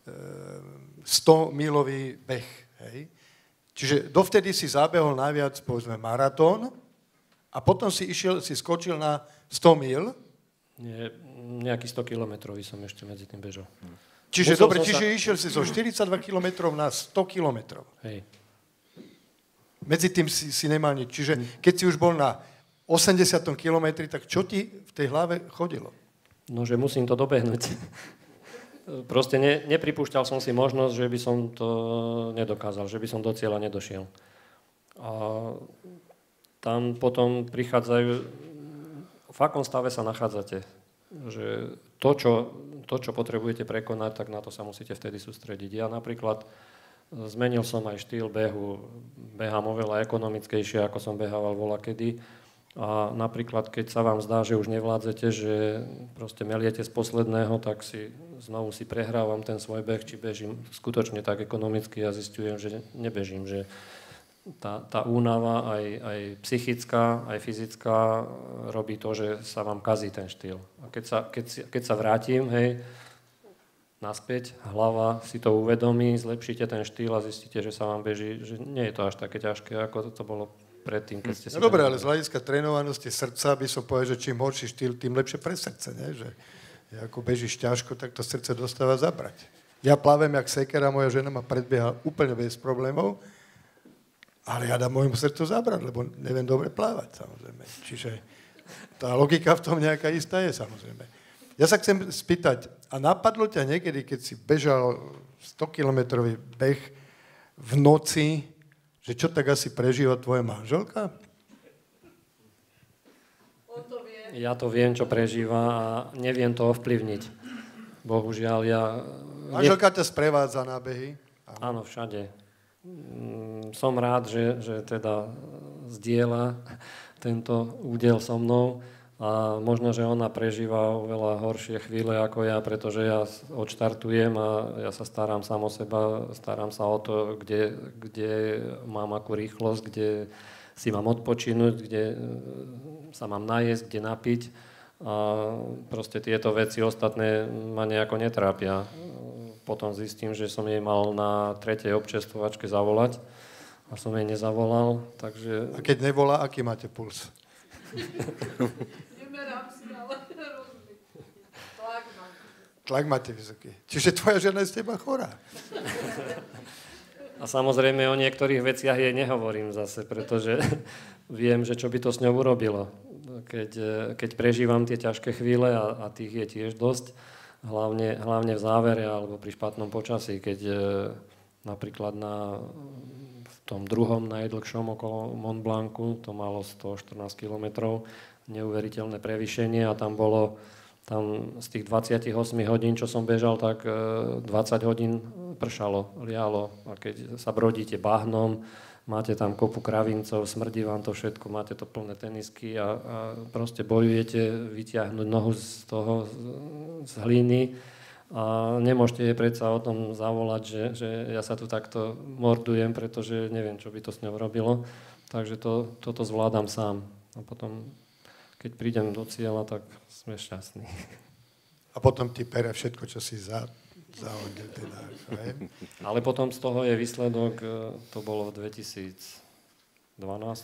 100-milový beh, hej? Čiže dovtedy si zabehol najviac, povedzme, maratón a potom si skočil na 100 mil. Nie, nejakých 100 kilometrov som ešte medzi tým bežal. Čiže išiel si zo 42 kilometrov na 100 kilometrov. Hej. Medzi tým si nemal nič. Čiže keď si už bol na 80 kilometri, tak čo ti v tej hlave chodilo? No, že musím to dobehnúť. Proste nepripúšťal som si možnosť, že by som to nedokázal, že by som do cieľa nedošiel. A tam potom prichádzajú... V akom stave sa nachádzate? Že to, čo potrebujete prekonať, tak na to sa musíte vtedy sústrediť. Ja napríklad zmenil som aj štýl behu. Behám oveľa ekonomickejšie, ako som behával volakedy. A napríklad, keď sa vám zdá, že už nevládzete, že proste meliete z posledného, tak znovu si prehrávam ten svoj beh, či bežím skutočne tak ekonomicky a zistujem, že nebežím, že tá únava aj psychická, aj fyzická robí to, že sa vám kazí ten štýl. A keď sa vrátim, hej, naspäť, hlava si to uvedomí, zlepšíte ten štýl a zistíte, že sa vám beží, že nie je to až také ťažké, ako to bolo predtým, keď ste si... No dobre, ale z hľadiska trénovanosti srdca by som povedal, že čím horší štýl, tým lepšie pre srdce, ne? Že ako bežíš ťažko, tak to srdce dostáva zabrať. Ja plavem jak sekera, moja žena ma predbieha úplne bez problémov, ale ja dám môjmu srdcu zabrať, lebo neviem dobre plávať, samozrejme. Čiže tá logika v tom nejaká istá je, samozrejme. Ja sa chcem spýtať, a napadlo ťa niekedy, keď si bežal 100-kilometrový beh v noci, že čo tak asi prežíva tvoja manželka? On to vie. Ja to viem, čo prežíva a neviem to ovplyvniť. Bohužiaľ, ja... Manželka ťa sprevádza na behy? Áno, všade. Som rád, že teda zdieľa tento údel so mnou, A možno, že ona prežíva oveľa horšie chvíle ako ja, pretože ja odštartujem a ja sa starám sám o seba, starám sa o to, kde mám akú rýchlosť, kde si mám odpočinúť, kde sa mám najesť, kde napiť. A proste tieto veci ostatné ma nejako netrápia. Potom zistím, že som jej mal na 3. občerstvovačke zavolať a som jej nezavolal, takže... A keď nevolá, aký máte puls? Nemerám si, ale rozumiem. Tlak mám. Tlak máte vysoký. Čiže tvoja žena je z teba chorá. A samozrejme o niektorých veciach jej nehovorím zase, pretože viem, že čo by to s ňou urobilo. Keď prežívam tie ťažké chvíle a tých je tiež dosť, hlavne v závere alebo pri špatnom počasí, keď napríklad v tom druhom najdlhšom okolo Mont Blancu, to malo 114 kilometrov, neuveriteľné prevýšenie a tam z tých 28 hodín, čo som bežal, tak 20 hodín pršalo, lialo a keď sa brodíte bahnom, máte tam kopu kravincov, smrdí vám to všetko, máte to plné tenisky a proste bojujete vyťahnuť nohu z hliny a nemôžete jej predsa o tom zavolať, že ja sa tu takto mordujem, pretože neviem, čo by to s ňou robilo. Takže toto zvládam sám. A potom, keď prídem do cieľa, tak sme šťastní. A potom ti pere všetko, čo si zahodil teda. Ale potom z toho je výsledok, to bolo v 2012.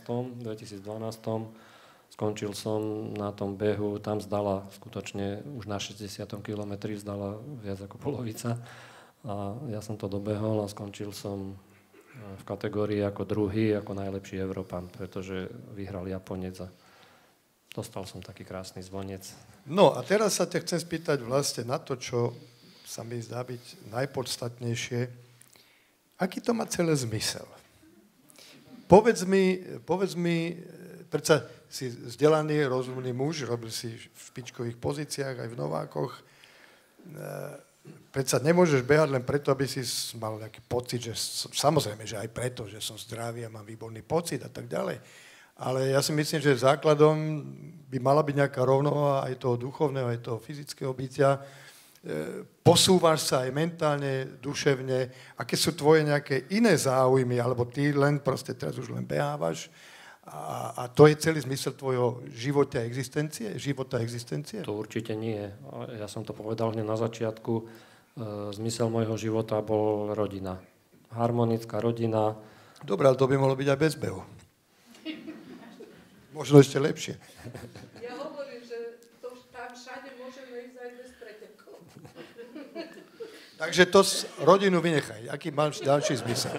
Skončil som na tom behu, tam zdala skutočne už na 60. kilometri zdala viac ako polovica. A ja som to dobehol a skončil som v kategórii ako druhý, ako najlepší Európan, pretože vyhral Japonec a dostal som taký krásny zvonec. No a teraz sa ťa chcem spýtať vlastne na to, čo sa mi zdá byť najpodstatnejšie. Aký to má celé zmysel? Povedz mi, predsa si vzdelaný, rozumný muž, robil si v špičkových pozíciách aj v Novákoch. Predsa nemôžeš behať len preto, aby si mal nejaký pocit, že samozrejme, že aj preto, že som zdravý a mám výborný pocit a tak ďalej. Ale ja si myslím, že základom by mala byť nejaká rovnováha aj toho duchovného, aj toho fyzického bytia. Posúvaš sa aj mentálne, duševne. Aké sú tvoje nejaké iné záujmy, alebo ty len proste teraz už len behávaš a to je celý zmysel tvojho života a existencie? To určite nie. Ja som to povedal hneď na začiatku. Zmysel môjho života bol rodina. Harmonická rodina. Dobre, ale to by mohlo byť aj bez behu. Možno ešte lepšie. Ja hovorím, že tam všade môžeme ísť aj bez pretekov. Takže rodinu vynechaj. Aký máš ďalší zmysel?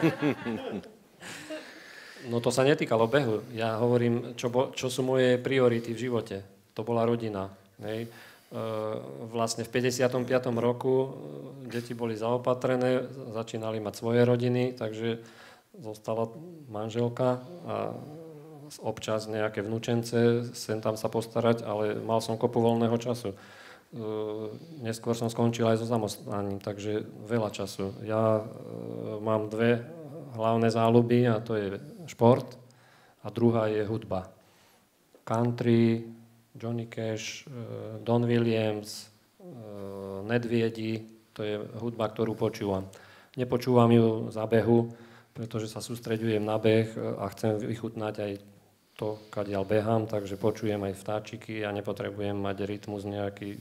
No to sa netýkalo behu. Ja hovorím, čo sú moje priority v živote. To bola rodina. Hej. Vlastne v 55. roku deti boli zaopatrené, začínali mať svoje rodiny, takže zostala manželka a občas nejaké vnúčence, sem tam sa postarať, ale mal som kopu voľného času. Neskôr som skončil aj so zamestnaním, takže veľa času. Ja mám dve hlavné záľuby a to je šport a druhá je hudba. Country, Johnny Cash, Don Williams, Nedviedi, to je hudba, ktorú počúvam. Nepočúvam ju za behu, pretože sa sústreďujem na beh a chcem vychutnať aj to, kadiaľ behám, takže počujem aj vtáčiky a nepotrebujem mať rytmus nejaký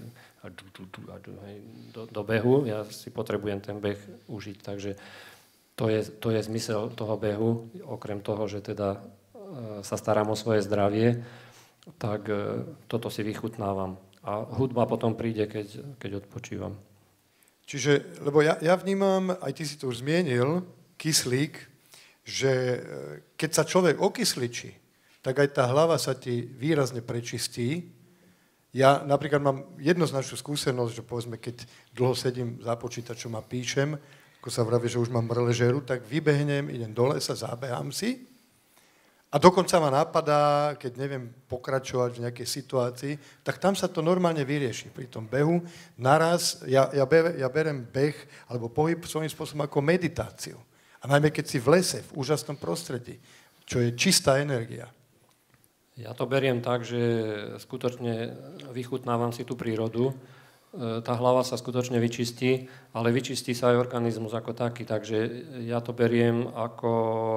do behu. Ja si potrebujem ten beh užiť, takže to je zmysel toho behu, okrem toho, že teda sa starám o svoje zdravie, tak toto si vychutnávam. A hudba potom príde, keď odpočívam. Čiže, lebo ja vnímam, aj ty si to už zmienil, kyslík, že keď sa človek okysličí, tak aj tá hlava sa ti výrazne prečistí. Ja napríklad mám jednoznačnú skúsenosť, že povedzme, keď dlho sedím za počítačom a píšem, ako sa vraví, že už mám mrležeru, tak vybehnem, idem do lesa, zabehám si a dokonca ma napadá, keď neviem pokračovať v nejakej situácii, tak tam sa to normálne vyrieši. Pri tom behu naraz, ja berem beh alebo pohyb svojím spôsobom ako meditáciu. A najmä keď si v lese, v úžasnom prostredí, čo je čistá energia. Ja to beriem tak, že skutočne vychutnávam si tú prírodu. Tá hlava sa skutočne vyčistí, ale vyčistí sa aj organizmus ako taký. Takže ja to beriem ako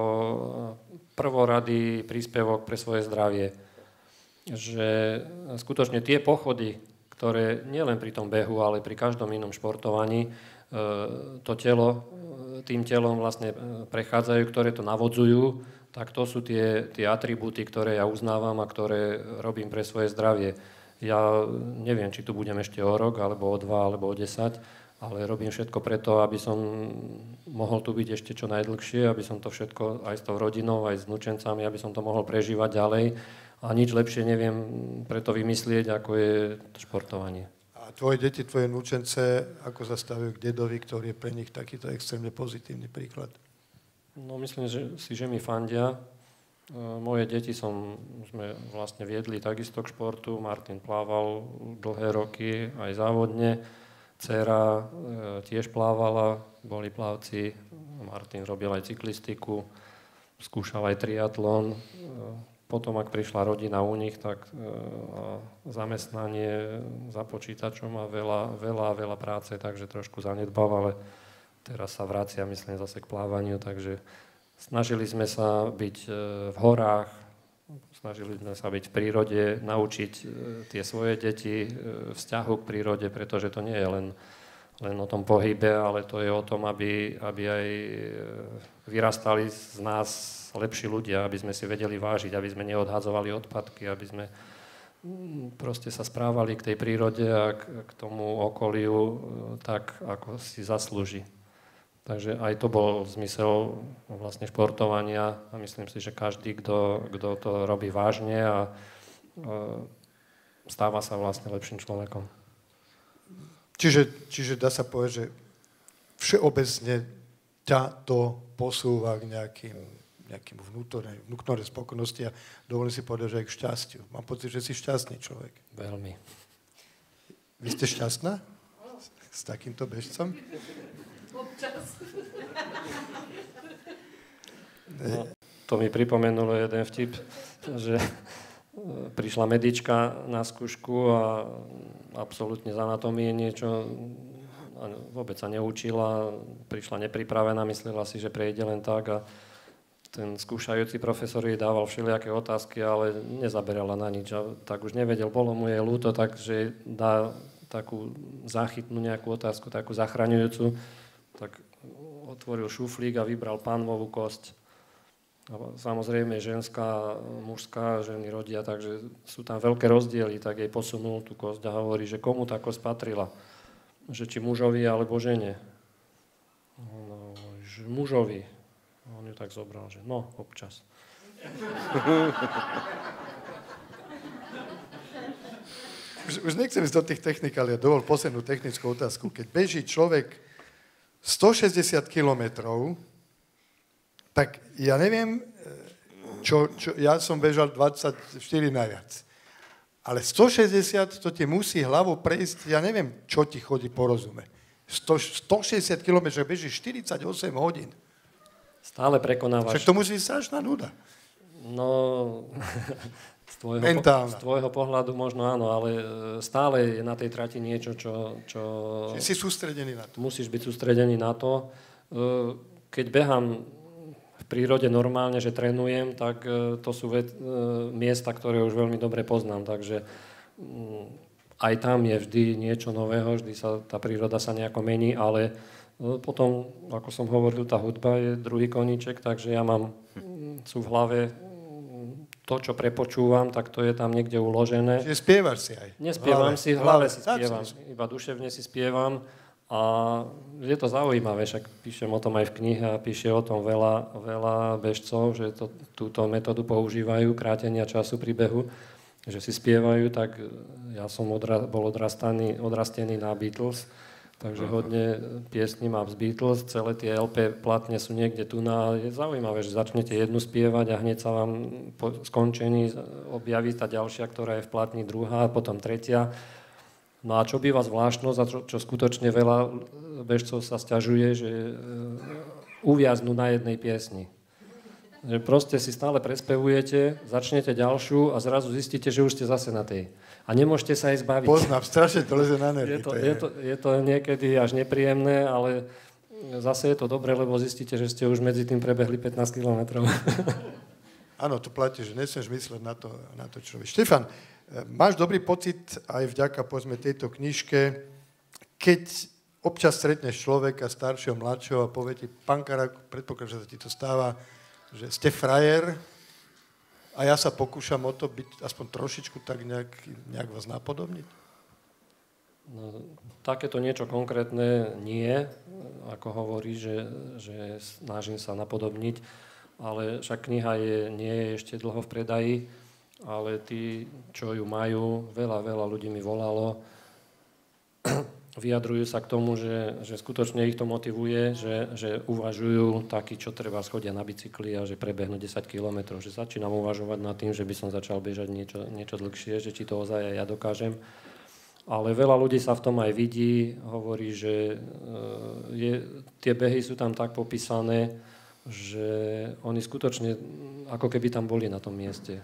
prvoradý príspevok pre svoje zdravie. Že skutočne tie pochody, ktoré nielen pri tom behu, ale pri každom inom športovaní, to telo, tým telom vlastne prechádzajú, ktoré to navodzujú, tak to sú tie atribúty, ktoré ja uznávam a ktoré robím pre svoje zdravie. Ja neviem, či tu budem ešte o rok, alebo o 2, alebo o 10, ale robím všetko preto, aby som mohol tu byť ešte čo najdlhšie, aby som to všetko aj s tou rodinou, aj s vnúčencami, aby som to mohol prežívať ďalej. A nič lepšie neviem preto vymyslieť, ako je to športovanie. A tvoje deti, tvoje vnúčence, ako sa stavujú k dedovi, ktorý je pre nich takýto extrémne pozitívny príklad? No myslím že mi fandia. Moje deti sme vlastne viedli takisto k športu. Martin plával dlhé roky, aj závodne. Dcera tiež plávala, boli plavci. Martin robil aj cyklistiku, skúšal aj triatlon. Potom, ak prišla rodina u nich, tak zamestnanie za počítačom a veľa práce, takže trošku zanedbal, ale teraz sa vracia, myslím, zase k plávaniu, takže snažili sme sa byť v horách, snažili sme sa byť v prírode, naučiť tie svoje deti vzťahu k prírode, pretože to nie je len o tom pohybe, ale to je o tom, aby aj vyrastali z nás lepší ľudia, aby sme si vedeli vážiť, aby sme neodhadzovali odpadky, aby sme proste sa správali k tej prírode a k tomu okoliu tak, ako si zaslúži. Takže aj to bol zmysel vlastne športovania a myslím si, že každý, kto to robí vážne a stáva sa vlastne lepším človekom. Čiže dá sa povedať, že všeobecne ťa to posúva k nejakým vnútornej spokojnosti a dovolím si povedať, že aj k šťastiu. Mám pocit, že si šťastný človek. Veľmi. Vy ste šťastná? S takýmto bežcom? Občas. No, to mi pripomenulo jeden vtip, že prišla medička na skúšku a absolútne z anatómie niečo vôbec sa neučila, prišla nepripravená, myslela si, že prejde len tak a ten skúšajúci profesor jej dával všelijaké otázky, ale nezaberala na nič a tak už nevedel, bolo mu jej ľúto, takže dá takú záchytnú nejakú otázku, takú zachraňujúcu, tak otvoril šuflík a vybral pánvovú kosť. A samozrejme ženská, mužská, ženy rodia, takže sú tam veľké rozdiely, tak jej posunul tú kosť a hovorí, že komu tá kosť patrila, že či mužovi alebo žene. No, že mužovi. A on ju tak zobral, že no, občas. Už nechcem ísť do tých technik, ale ja dovol poslednú technickú otázku. Keď beží človek 160 kilometrov, tak ja neviem, ja som bežal 24 najviac. Ale 160 to ti musí hlavou prejsť, ja neviem, čo ti chodí po rozume. 160 km bežíš 48 hodín. Stále prekonávaš. Však to musí byť strašná nuda. No, z tvojho pohľadu možno áno, ale stále je na tej trati niečo, čo... Čiže si sústredený na to. Musíš byť sústredený na to. Keď behám v prírode normálne, že trénujem, tak to sú miesta, ktoré už veľmi dobre poznám, takže aj tam je vždy niečo nového, vždy sa tá príroda sa nejako mení, ale potom, ako som hovoril, tá hudba je druhý koníček, takže ja sú v hlave to, čo prepočúvam, tak to je tam niekde uložené. Čiže spievaš si aj? Nespievam si, v hlave si spievam, iba duševne si spievam. A je to zaujímavé, však píšem o tom aj v knihe a píše o tom veľa bežcov, že túto metódu používajú, krátenia času pri behu, že si spievajú, tak ja som bol odrastený na Beatles, takže hodne piesní mám z Beatles, celé tie LP platne sú niekde tu je zaujímavé, že začnete jednu spievať a hneď sa vám po skončení objaví tá ďalšia, ktorá je v platni druhá, potom tretia. No a čo býva zvláštnosť a čo skutočne veľa bežcov sa sťažuje, že uviaznú na jednej piesni. Že proste si stále prespevujete, začnete ďalšiu a zrazu zistíte, že už ste zase na tej. A nemôžete sa aj zbaviť. Poznám, strašne to leze na nervy. Je to niekedy až nepríjemné, ale zase je to dobré, lebo zistíte, že ste už medzi tým prebehli 15 kilometrov. Áno, to platí, že nesmieš mysleť na to, čo robíš. Štefan, máš dobrý pocit aj vďaka, povedzme, tejto knižke, keď občas stretneš človeka staršieho, mladšieho a povie ti, pán Karák, predpokladám, že sa ti to stáva, že ste frajer a ja sa pokúšam o to byť aspoň trošičku tak nejak vás napodobniť? No, takéto niečo konkrétne nie, ako hovorí, že snažím sa napodobniť, ale však kniha nie je ešte dlho v predaji, ale tí, čo ju majú, veľa ľudí mi volalo, vyjadrujú sa k tomu, že skutočne ich to motivuje, že uvažujú takí, čo treba schodia na bicykli a že prebehnú 10 kilometrov, že začínam uvažovať nad tým, že by som začal bežať niečo dlhšie, že či to ozaj aj ja dokážem. Ale veľa ľudí sa v tom aj vidí, hovorí, že tie behy sú tam tak popísané, že oni skutočne ako keby tam boli na tom mieste.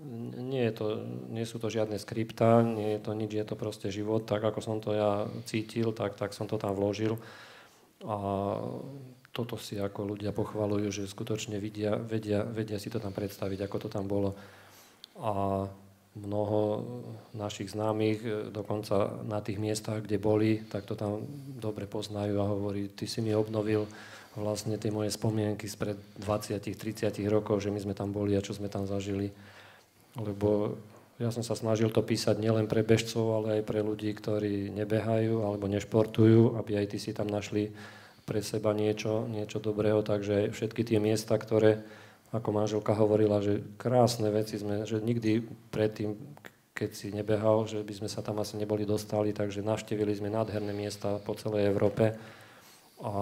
Nie sú to žiadne skriptá, nie je to nič, je to proste život, tak ako som to ja cítil, tak som to tam vložil. A toto si ako ľudia pochvalujú, že skutočne vedia si to tam predstaviť, ako to tam bolo. A mnoho našich známych, dokonca na tých miestach, kde boli, tak to tam dobre poznajú a hovorí, ty si mi obnovil vlastne tie moje spomienky spred 20-30 rokov, že my sme tam boli a čo sme tam zažili. Lebo ja som sa snažil to písať nielen pre bežcov, ale aj pre ľudí, ktorí nebehajú alebo nešportujú, aby aj tí si tam našli pre seba niečo dobrého. Takže všetky tie miesta, ktoré, ako manželka hovorila, že krásne veci sme, že nikdy predtým, keď si nebehal, že by sme sa tam asi neboli dostali, takže navštívili sme nádherné miesta po celej Európe. A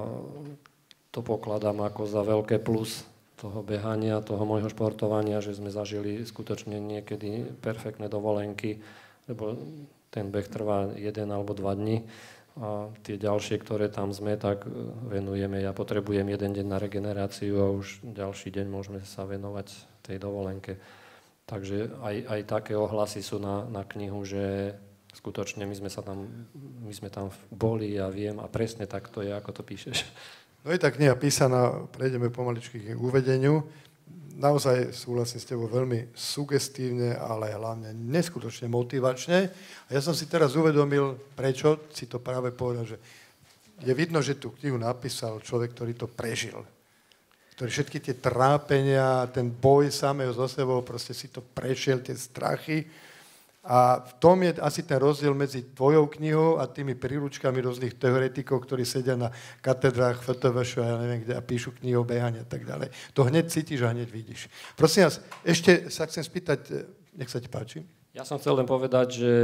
to pokladám ako za veľké plus toho behania, toho môjho športovania, že sme zažili skutočne niekedy perfektné dovolenky, lebo ten beh trvá 1 alebo 2 dni a tie ďalšie, ktoré tam sme, tak venujeme. Ja potrebujem 1 deň na regeneráciu a už ďalší deň môžeme sa venovať tej dovolenke. Takže aj také ohlasy sú na knihu, že skutočne my sme tam boli a viem a presne tak to je, ako to píšeš. No je tá kniha písaná, prejdeme pomaličky k uvedeniu. Naozaj súhlasím s tebou veľmi sugestívne, ale hlavne neskutočne motivačne. A ja som si teraz uvedomil, prečo si to práve povedal, že je vidno, že tú knihu napísal človek, ktorý to prežil. Ktorý všetky tie trápenia, ten boj samého so sebou, proste si to prešiel, tie strachy. A v tom je asi ten rozdiel medzi tvojou knihou a tými príručkami rôznych teoretikov, ktorí sedia na katedrách FTVŠ a ja neviem kde a píšu knihy o behaní a tak ďalej. To hneď cítiš a hneď vidíš. Prosím vás, ešte sa chcem spýtať, nech sa ti páči. Ja som chcel len povedať, že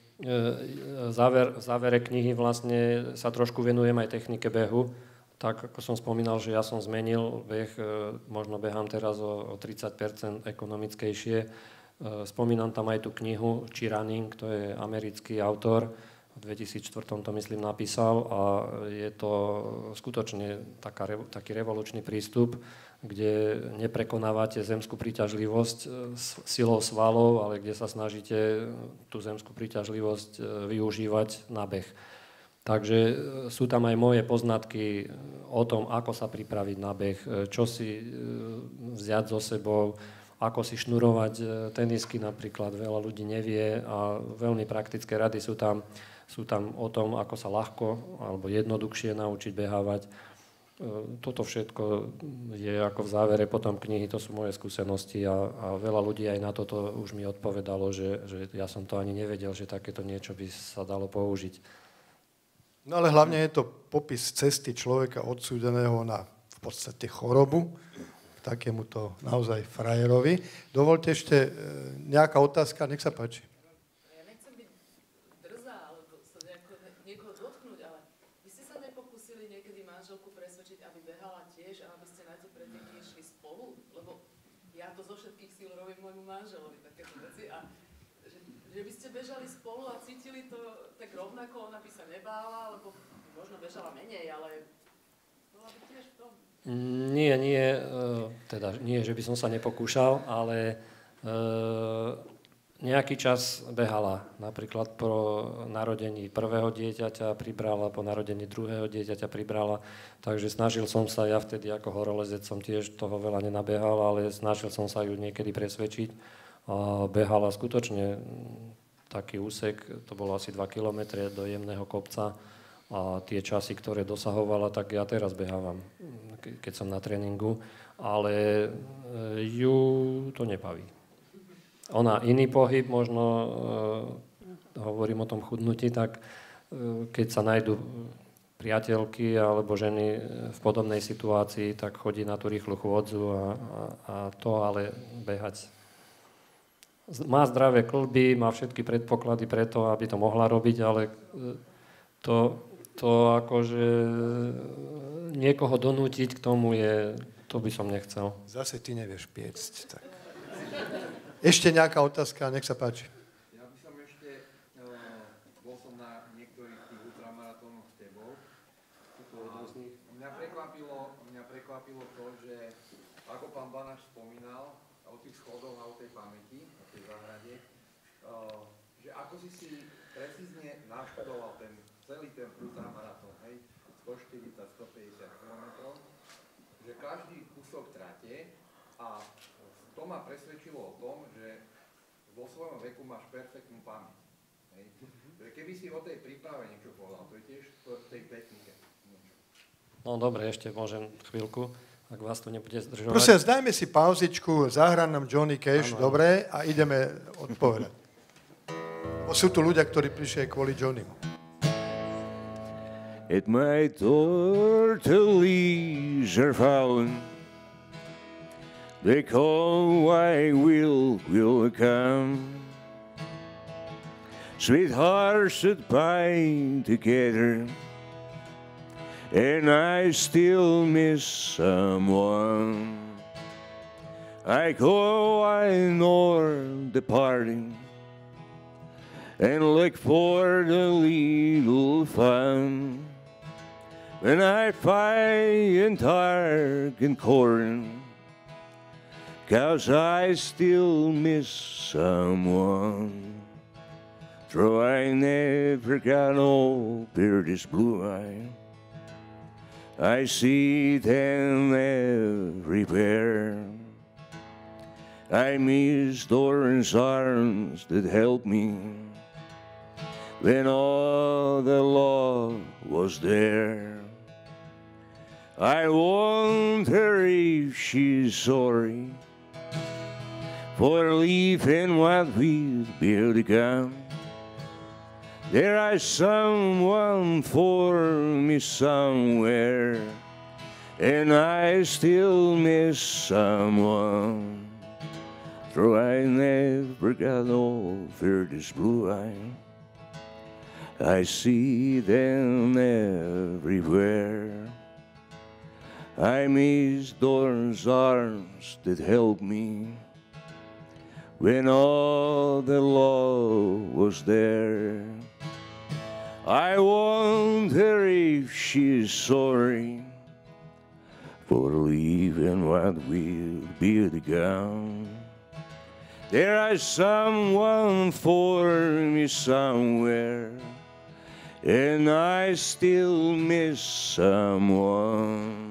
v závere knihy vlastne sa trošku venujem aj technike behu. Tak ako som spomínal, že ja som zmenil beh, možno behám teraz o 30% ekonomickejšie. Spomínam tam aj tú knihu Chi Running, to je americký autor, v 2004 to myslím napísal a je to skutočne taký revolučný prístup, kde neprekonávate zemskú príťažlivosť silou svalov, ale kde sa snažíte tú zemskú príťažlivosť využívať na beh. Takže sú tam aj moje poznatky o tom, ako sa pripraviť na beh, čo si vziať so sebou, ako si šnurovať tenisky napríklad, veľa ľudí nevie a veľmi praktické rady sú tam o tom, ako sa ľahko alebo jednoduchšie naučiť behávať. Toto všetko je ako v závere potom knihy, to sú moje skúsenosti a veľa ľudí aj na toto už mi odpovedalo, že ja som to ani nevedel, že takéto niečo by sa dalo použiť. No ale hlavne je to popis cesty človeka odsúdeného na v podstate chorobu, takémuto naozaj frajerovi. Dovolte ešte nejaká otázka, nech sa páči. Ja nechcem byť drzá, alebo sa niekoho dotknúť, ale vy ste sa nepokúsili niekedy manželku presvedčiť, aby behala tiež a aby ste na tie preteky išli spolu? Lebo ja to zo všetkých síl robím môjmu manželovi, takéto veci. A že by ste bežali spolu a cítili to tak rovnako, ona by sa nebála, lebo možno bežala menej, ale bola by tiež v tom. Nie. teda nie, že by som sa nepokúšal, ale nejaký čas behala. Napríklad po narodení prvého dieťaťa pribrala, po narodení druhého dieťaťa pribrala. Takže snažil som sa, ja vtedy ako horolezec som tiež toho veľa nenabehal, ale snažil som sa ju niekedy presvedčiť. A behala skutočne taký úsek, to bolo asi 2 kilometre do jemného kopca. A tie časy, ktoré dosahovala, tak ja teraz behávam, keď som na tréningu. Ale ju to nebaví. Ona iný pohyb, možno hovorím o tom chudnutí, tak keď sa nájdu priateľky alebo ženy v podobnej situácii, tak chodí na tú rýchlu chôdzu a to, ale behať. Má zdravé kĺby, má všetky predpoklady preto, aby to mohla robiť, ale to akože niekoho donútiť k tomu to by som nechcel. Zase ty nevieš piecť, tak... Ešte nejaká otázka, nech sa páči. Ja by som ešte, bol som na niektorých tých ultramaratónoch s tebou. Mňa prekvapilo to, že ako pán Banaš spomínal o tých schodoch a o tej pamäti, o tej záhrade, že ako si precízne naštudoval celý ten ultramaratón, hej, 140-150 km, že každý kúsok trate a to ma presvedčilo o tom, že vo svojom veku máš perfektnú pamäť. Hej. Keby si o tej príprave niečo povedal, to je tiež v tej technike. No dobre, ešte môžem chvíľku, ak vás to nebude zdržovať. Prosím, dajme si pauzičku, zahrá nám Johnny Cash, dobre, a ideme odpovedať. Sú tu ľudia, ktorí prišli kvôli Johnnymu. At my door to leisure found, they call I will come. Sweethearts that bind together, and I still miss someone. I go, I nor departing, and look for the little fun. When I find dark and corn, 'cause I still miss someone. Though I never got over this blue eye, I see them everywhere. I miss Doran's arms that helped me when all the love was there. I wonder if she's sorry for leaving what we've begun. There is someone for me somewhere, and I still miss someone. Though I never got over this blue eye, I see them everywhere. I miss Doran's arms that helped me when all the love was there. I wonder if she's sorry for leaving what will be begun. There is someone for me somewhere, and I still miss someone.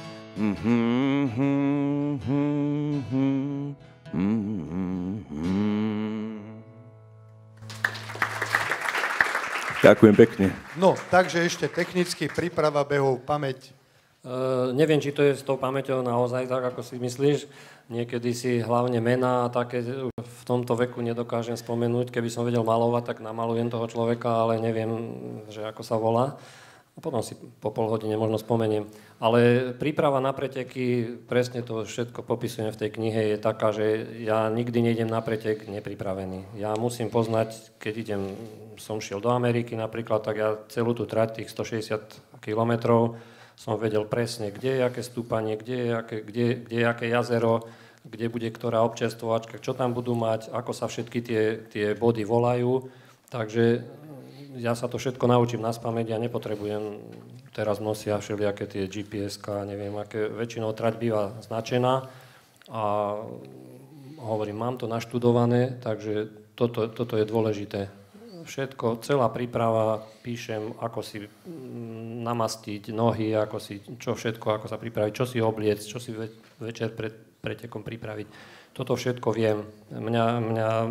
Ďakujem pekne. No, takže ešte technicky príprava behov, pamäť. Neviem, či to je s tou pamäťou naozaj tak, ako si myslíš. Niekedy si hlavne mená a také v tomto veku nedokážem spomenúť. Keby som vedel malovať, tak namalujem toho človeka, ale neviem, že ako sa volá. A potom si po pol hodine možno spomeniem. Ale príprava na preteky, presne to všetko popisujem v tej knihe, je taká, že ja nikdy nejdem na pretek nepripravený. Ja musím poznať, keď som šiel do Ameriky napríklad, tak ja celú tú trať, tých 160 kilometrov, som vedel presne, kde je aké stúpanie, kde je aké jazero, kde bude ktorá občerstvovačka, čo tam budú mať, ako sa všetky tie body volajú. Takže ja sa to všetko naučím naspamäť, ja nepotrebujem, teraz nosia všelijaké tie GPS-ka, neviem, aké väčšinou trať býva značená, A hovorím, mám to naštudované, takže toto je dôležité. Všetko, celá príprava, píšem, ako si namastiť nohy, čo všetko, ako sa pripraviť, čo si obliec, čo si večer pred pretekom pripraviť. Toto všetko viem. Mňa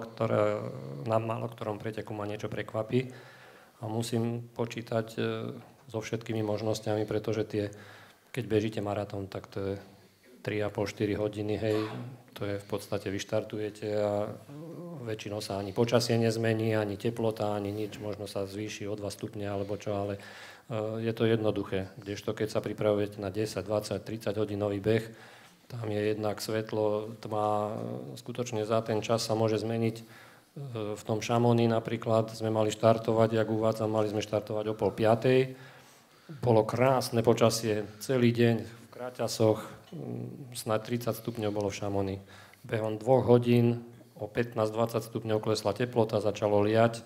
na málo ktorom preteku ma niečo prekvapí a musím počítať so všetkými možnosťami, pretože keď bežíte maratón, tak to je 3,5-4 hodiny, hej, to je v podstate vyštartujete a väčšinou sa ani počasie nezmení, ani teplota, ani nič, možno sa zvýši o 2 stupne alebo čo, ale je to jednoduché. Kdežto keď sa pripravujete na 10, 20, 30 hodinový beh, tam je jednak svetlo, tma, skutočne za ten čas sa môže zmeniť. V tom Chamonix napríklad sme mali štartovať, jak uvádzam, mali sme štartovať o 4:30. Bolo krásne počasie, celý deň v kráťasoch, snad 30 stupňov bolo v Chamonix. Behom 2 hodín o 15-20 stupňov klesla teplota, začalo liať.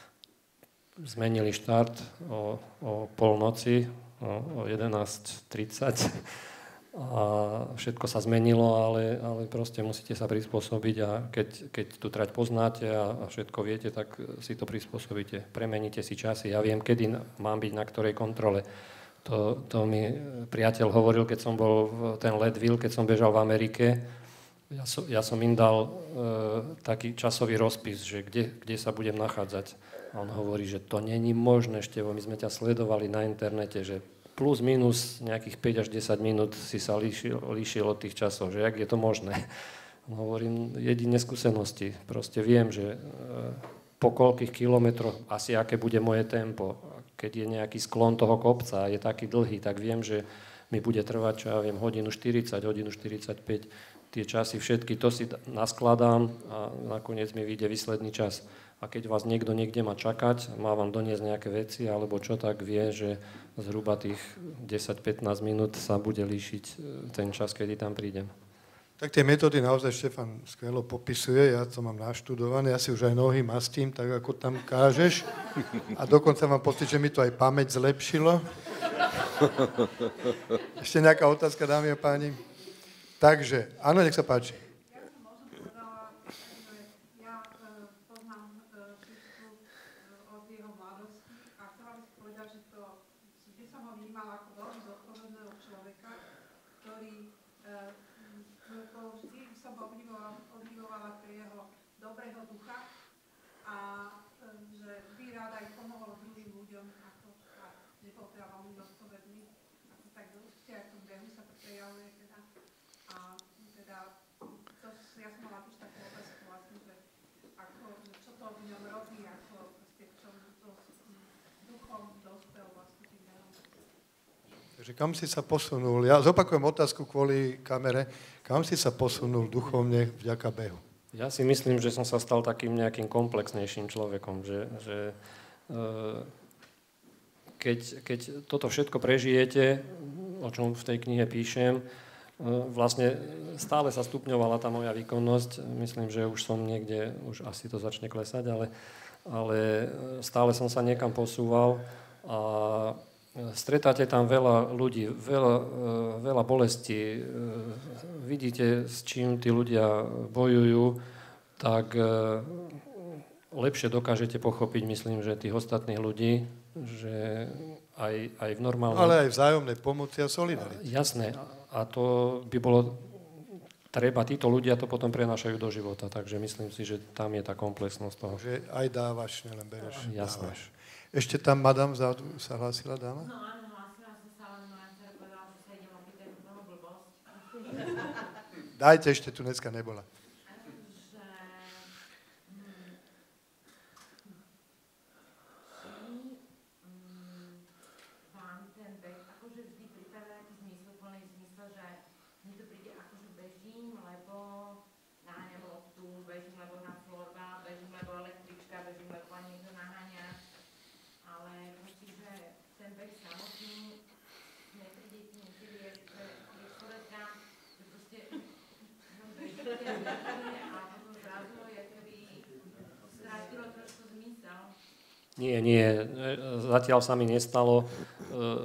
Zmenili štart o polnoci, o 11:30. A všetko sa zmenilo, ale proste musíte sa prispôsobiť a keď tú trať poznáte a všetko viete, tak si to prispôsobíte. Premeníte si časy. Ja viem, kedy mám byť na ktorej kontrole. To mi priateľ hovoril, keď som bol ten Leadville, keď som bežal v Amerike. Ja som im dal taký časový rozpis, že kde sa budem nachádzať. A on hovorí, že to není možné, Števo, my sme ťa sledovali na internete, že plus minus nejakých 5 až 10 minút si sa líšil od tých časov, že jak je to možné. Hovorím, jedine skúsenosti. Proste viem, že po koľkých kilometroch asi aké bude moje tempo. Keď je nejaký sklon toho kopca a je taký dlhý, tak viem, že mi bude trvať, čo ja viem, hodinu 40, hodinu 45. Tie časy všetky, to si naskladám a nakoniec mi vyjde výsledný čas. A keď vás niekto niekde má čakať, má vám doniesť nejaké veci alebo čo, tak vie, že zhruba tých 10-15 minút sa bude líšiť ten čas, kedy tam prídem. Tak tie metódy naozaj Štefan skvelo popisuje, ja to mám naštudované, ja si už aj nohy mastím, tak ako tam kážeš. A dokonca mám pocit, že mi to aj pamäť zlepšilo. Ešte nejaká otázka, dámy a páni? Takže, áno, nech sa páči. Takže kam si sa posunul? Ja zopakujem otázku kvôli kamere. Kam si sa posunul duchovne vďaka behu? Ja si myslím, že som sa stal takým nejakým komplexnejším človekom, že keď toto všetko prežijete, o čom v tej knihe píšem, vlastne stále sa stupňovala tá moja výkonnosť. Myslím, že už som niekde, už asi to začne klesať, ale stále som sa niekam posúval a stretáte tam veľa ľudí, veľa bolestí, vidíte, s čím tí ľudia bojujú, tak lepšie dokážete pochopiť, myslím, že tých ostatných ľudí, že aj v normálnom... Ale aj vzájomnej pomoci a solidarity. Jasné, a to by bolo treba, títo ľudia to potom prenášajú do života, takže myslím si, že tam je tá komplexnosť toho. Že aj dávaš, nielen bereš. Jasné. Dávaš. Ešte tam, madam, vzadu sa hlásila dáma? No áno, hlásila som sa, ale moja dcera povedala, že sa idem opýtať úplnú blbosť. Dajte, ešte tu dneska nebola. Vám ten beh akože vždy pripravia taký zmysluplný zmysel, že mi to príde akože bežím, lebo naháňam loptu, bežím, lebo na florbal, bežím, lebo električka, bežím, lebo ma niekto naháňa. Ale proste, že ten beh samotný nepríde ti niekedy, že človeka, že proste bežíte a potom zrazu je keby strátilo trošku zmysel. Nie, zatiaľ sa mi nestalo.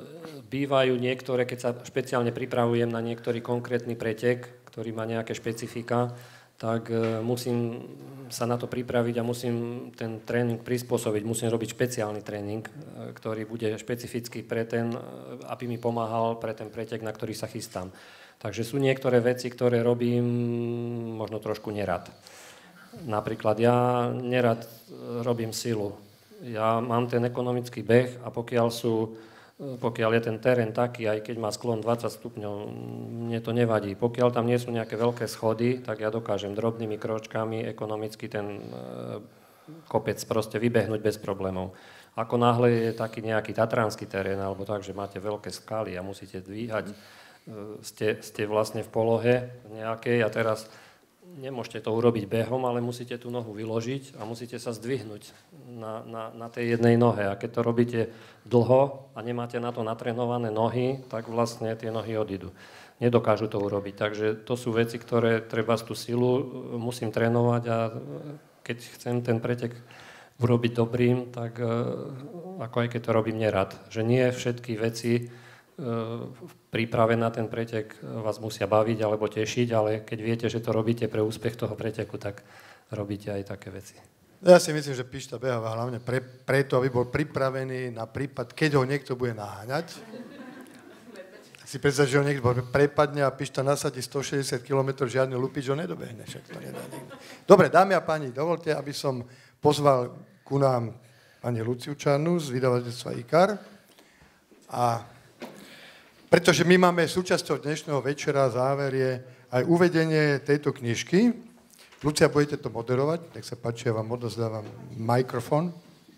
Bývajú niektoré, keď sa špeciálne pripravujem na niektorý konkrétny pretek, ktorý má nejaké špecifika, tak musím sa na to pripraviť a musím ten tréning prispôsobiť. Musím robiť špeciálny tréning, ktorý bude špecifický pre ten, aby mi pomáhal pre ten pretek, na ktorý sa chystám. Takže sú niektoré veci, ktoré robím možno trošku nerad. Napríklad ja nerad robím silu. Ja mám ten ekonomický beh a pokiaľ je ten terén taký, aj keď má sklon 20 stupňov, mne to nevadí. Pokiaľ tam nie sú nejaké veľké schody, tak ja dokážem drobnými kročkami ekonomicky ten kopec proste vybehnúť bez problémov. Ako náhle je taký nejaký tatranský terén, alebo tak, že máte veľké skaly a musíte dvíhať, ste vlastne v polohe nejakej a teraz nemôžete to urobiť behom, ale musíte tú nohu vyložiť a musíte sa zdvihnúť na tej jednej nohe. A keď to robíte dlho a nemáte na to natrénované nohy, tak vlastne tie nohy odídu. Nedokážu to urobiť. Takže to sú veci, ktoré treba z tú silu musím trénovať a keď chcem ten pretek urobiť dobrým, tak ako aj keď to robím nerad. Že nie všetky veci v príprave na ten pretek vás musia baviť alebo tešiť, ale keď viete, že to robíte pre úspech toho preteku, tak robíte aj také veci. Ja si myslím, že Pišta beháva hlavne preto, aby bol pripravený na prípad, keď ho niekto bude naháňať. Si predstav, že ho niekto prepadne a Pišta nasadí 160 km, žiadny lupič ho nedobehne. Však to nedá nikto. Dobre, dámy a páni, dovolte, aby som pozval ku nám pani Luciu Čarnu z vydavateľstva IKAR. A pretože my máme súčasťou dnešného večera, záver je aj uvedenie tejto knižky. Lucia, budete to moderovať? Nech sa páči, ja vám odozdávam mikrofón.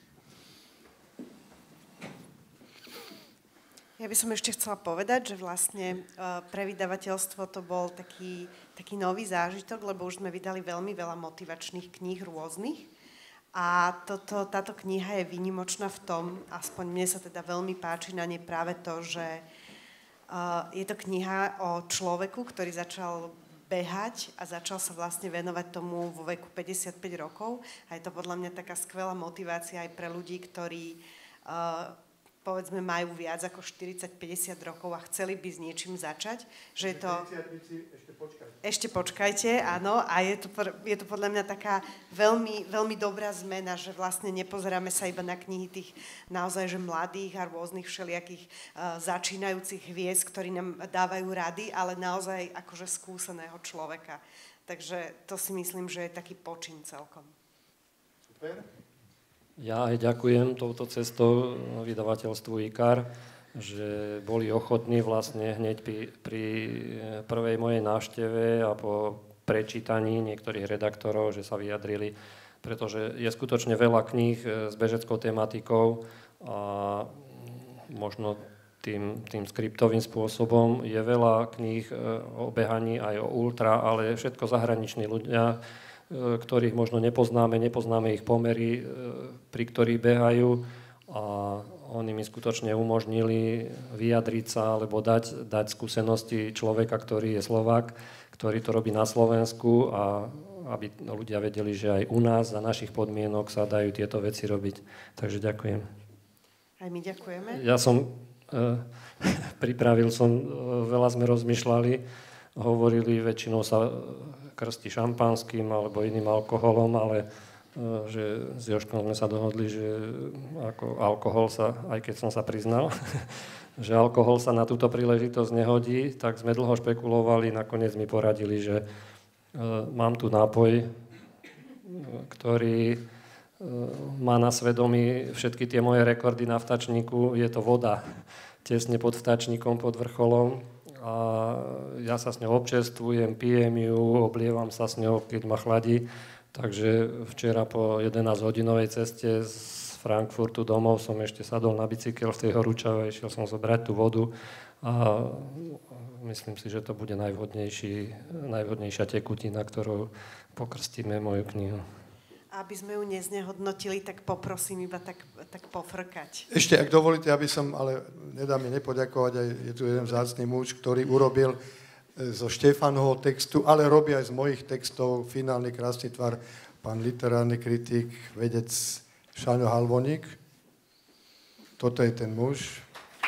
Ja by som ešte chcela povedať, že vlastne pre vydavateľstvo to bol taký nový zážitok, lebo už sme vydali veľmi veľa motivačných kníh rôznych. A táto kniha je výnimočná v tom, aspoň mne sa teda veľmi páči na nej práve to, že je to kniha o človeku, ktorý začal behať a začal sa vlastne venovať tomu vo veku 55 rokov. A je to podľa mňa taká skvelá motivácia aj pre ľudí, ktorí povedzme majú viac ako 40-50 rokov a chceli by s niečím začať. Že je to... Ešte počkajte, áno. A je to podľa mňa taká veľmi, veľmi dobrá zmena, že vlastne nepozeráme sa iba na knihy tých naozaj že mladých a rôznych všelijakých začínajúcich hviezd, ktorí nám dávajú rady, ale naozaj akože skúseného človeka. Takže to si myslím, že je taký počin celkom. Super. Ja aj ďakujem touto cestou vydavateľstvu IKAR, že boli ochotní vlastne hneď pri prvej mojej návšteve a po prečítaní niektorých redaktorov, že sa vyjadrili, pretože je skutočne veľa kníh s bežeckou tematikou a možno tým skriptovým spôsobom. Je veľa kníh o behaní aj o ultra, ale všetko zahraniční ľudia, ktorých možno nepoznáme ich pomery, pri ktorých behajú a oni mi skutočne umožnili vyjadriť sa alebo dať skúsenosti človeka, ktorý je Slovák, ktorý to robí na Slovensku a aby ľudia vedeli, že aj u nás za našich podmienok sa dajú tieto veci robiť. Takže ďakujem. Aj my ďakujeme. Ja som pripravil veľa sme rozmýšľali, hovorili, väčšinou sa krstí šampanským alebo iným alkoholom, ale že s Jožkom sme sa dohodli, že ako alkohol sa, aj keď som sa priznal, že alkohol sa na túto príležitosť nehodí, tak sme dlho špekulovali, nakoniec mi poradili, že mám tu nápoj, ktorý má na svedomí všetky tie moje rekordy na vtačníku, je to voda, tesne pod vtačníkom, pod vrcholom. A ja sa s ňou občerstvujem, pijem ju, oblievam sa s ňou, keď ma chladí. Takže včera po 11-hodinovej ceste z Frankfurtu domov som ešte sadol na bicykel v tej horúčave, išiel som zobrať tú vodu a myslím si, že to bude najvhodnejšia tekutina, ktorou pokrstíme moju knihu. Aby sme ju neznehodnotili, tak poprosím iba tak pofrkať. Ešte, ak dovolíte, aby som, ale nedá mi nepoďakovať, aj je tu jeden vzácny muž, ktorý urobil zo Štefanovho textu, ale robí aj z mojich textov finálny krásny tvar, pán literárny kritik, vedec Šáňo Halvoník. Toto je ten muž,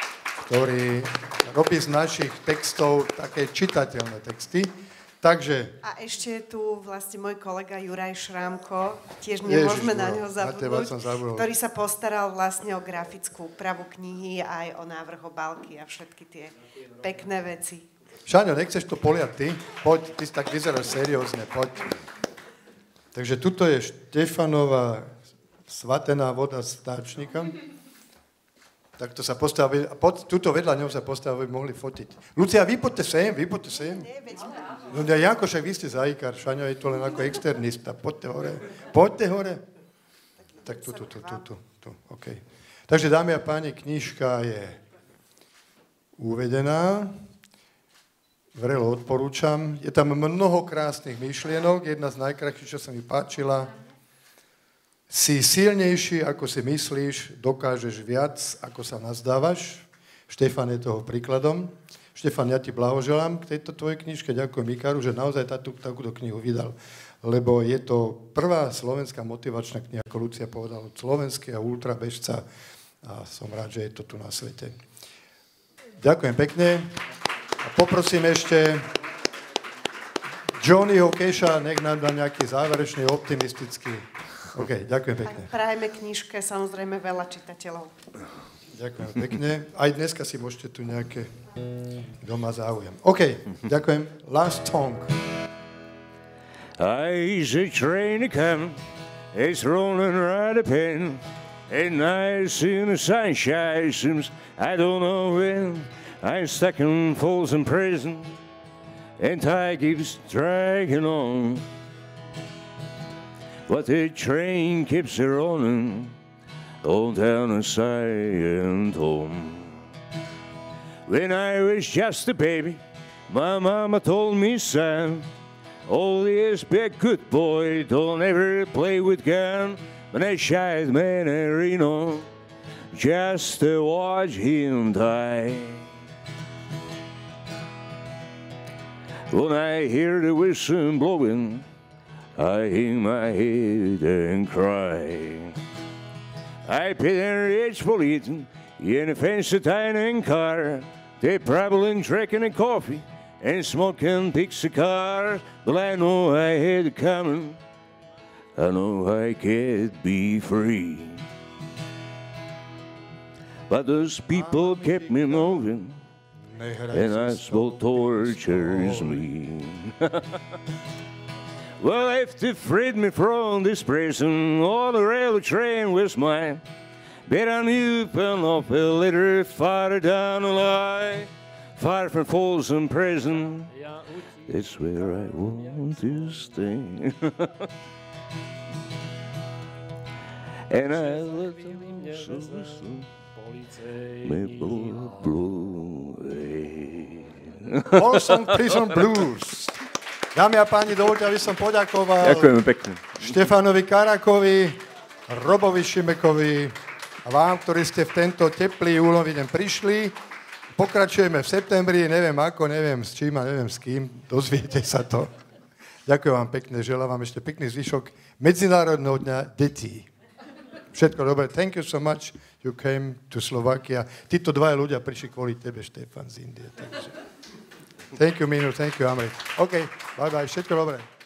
ktorý robí z našich textov také čitateľné texty. Takže... A ešte je tu vlastne môj kolega Juraj Šrámko, tiež nemôžeme na neho zabudnúť, ktorý sa postaral vlastne o grafickú úpravu knihy, aj o návrh obálky a všetky tie pekné veci. Šáňo, nechceš to poliať ty? Poď, ty tak vyzeráš seriózne, poď. Takže tuto je Štefanova svatená voda s táčnikom. Tak to sa postaví, a tuto vedľa ňou sa postaví, mohli fotiť. Lucia, vy poďte sem. No Janko, však vy ste zajíkar, Šaňo je to len ako externista. Poďte hore. Tak tu, OK. Takže, dámy a páni, knižka je uvedená. Vrelo odporúčam. Je tam mnoho krásnych myšlienok. Jedna z najkrajších, čo sa mi páčila. Si silnejší, ako si myslíš, dokážeš viac, ako sa nazdávaš. Štefan je toho príkladom. Štefan, ja ti blahoželám k tejto tvojej knižke. Ďakujem Ikaru, že naozaj takúto knihu vydal. Lebo je to prvá slovenská motivačná kniha, ako Lucia povedala, od slovenského ultrabežca. A som rád, že je to tu na svete. Ďakujem pekne. A poprosím ešte Johnnyho Casha, nech nám dá nejaký záverečný optimistický. OK, ďakujem pekne. A prajeme knižke samozrejme veľa čitateľov. Ďakujem pekne. Aj dneska si môžete tu nejaké doma záujem. OK, ďakujem. Last song. I see a train coming, it's rolling right up in, and I see the sunshine seems I don't know when. I'm stuck in Folsom Prison, and time keeps dragging on. But the train keeps rolling all down a silent home. When I was just a baby, my mama told me, son, always be a good boy, don't ever play with gun. But I shied man in Reno just to watch him die. When I hear the whistle blowing, I hang my head and cry. I pity a rich policeman in a fancy dining car. They probably drinking a coffee and smoking pixie car. But I know I had it coming. I know I can't be free. But those people kept me moving, and that's what tortures me. Well, if they freed me from this prison, all the railway train was mine. But I knew off a little farther down the line, far from Folsom Prison. It's where I want to stay. And I let them so me blow away. Folsom Prison Blues. Dámy a páni, dovoľte, aby som poďakoval Štefanovi Karakovi, Robovi Šimekovi a vám, ktorí ste v tento teplý júlový deň prišli. Pokračujeme v septembri, neviem ako, neviem s čím a neviem s kým, dozviete sa to. Ďakujem vám pekne, želám vám ešte pekný zvyšok Medzinárodného dňa detí. Všetko dobre, thank you so much, you came to Slovakia. Títo dvaja ľudia prišli kvôli tebe, Štefan, z Indie. Takže. Thank you, Minu, thank you, Amri. OK, bye bye, všetko dobré.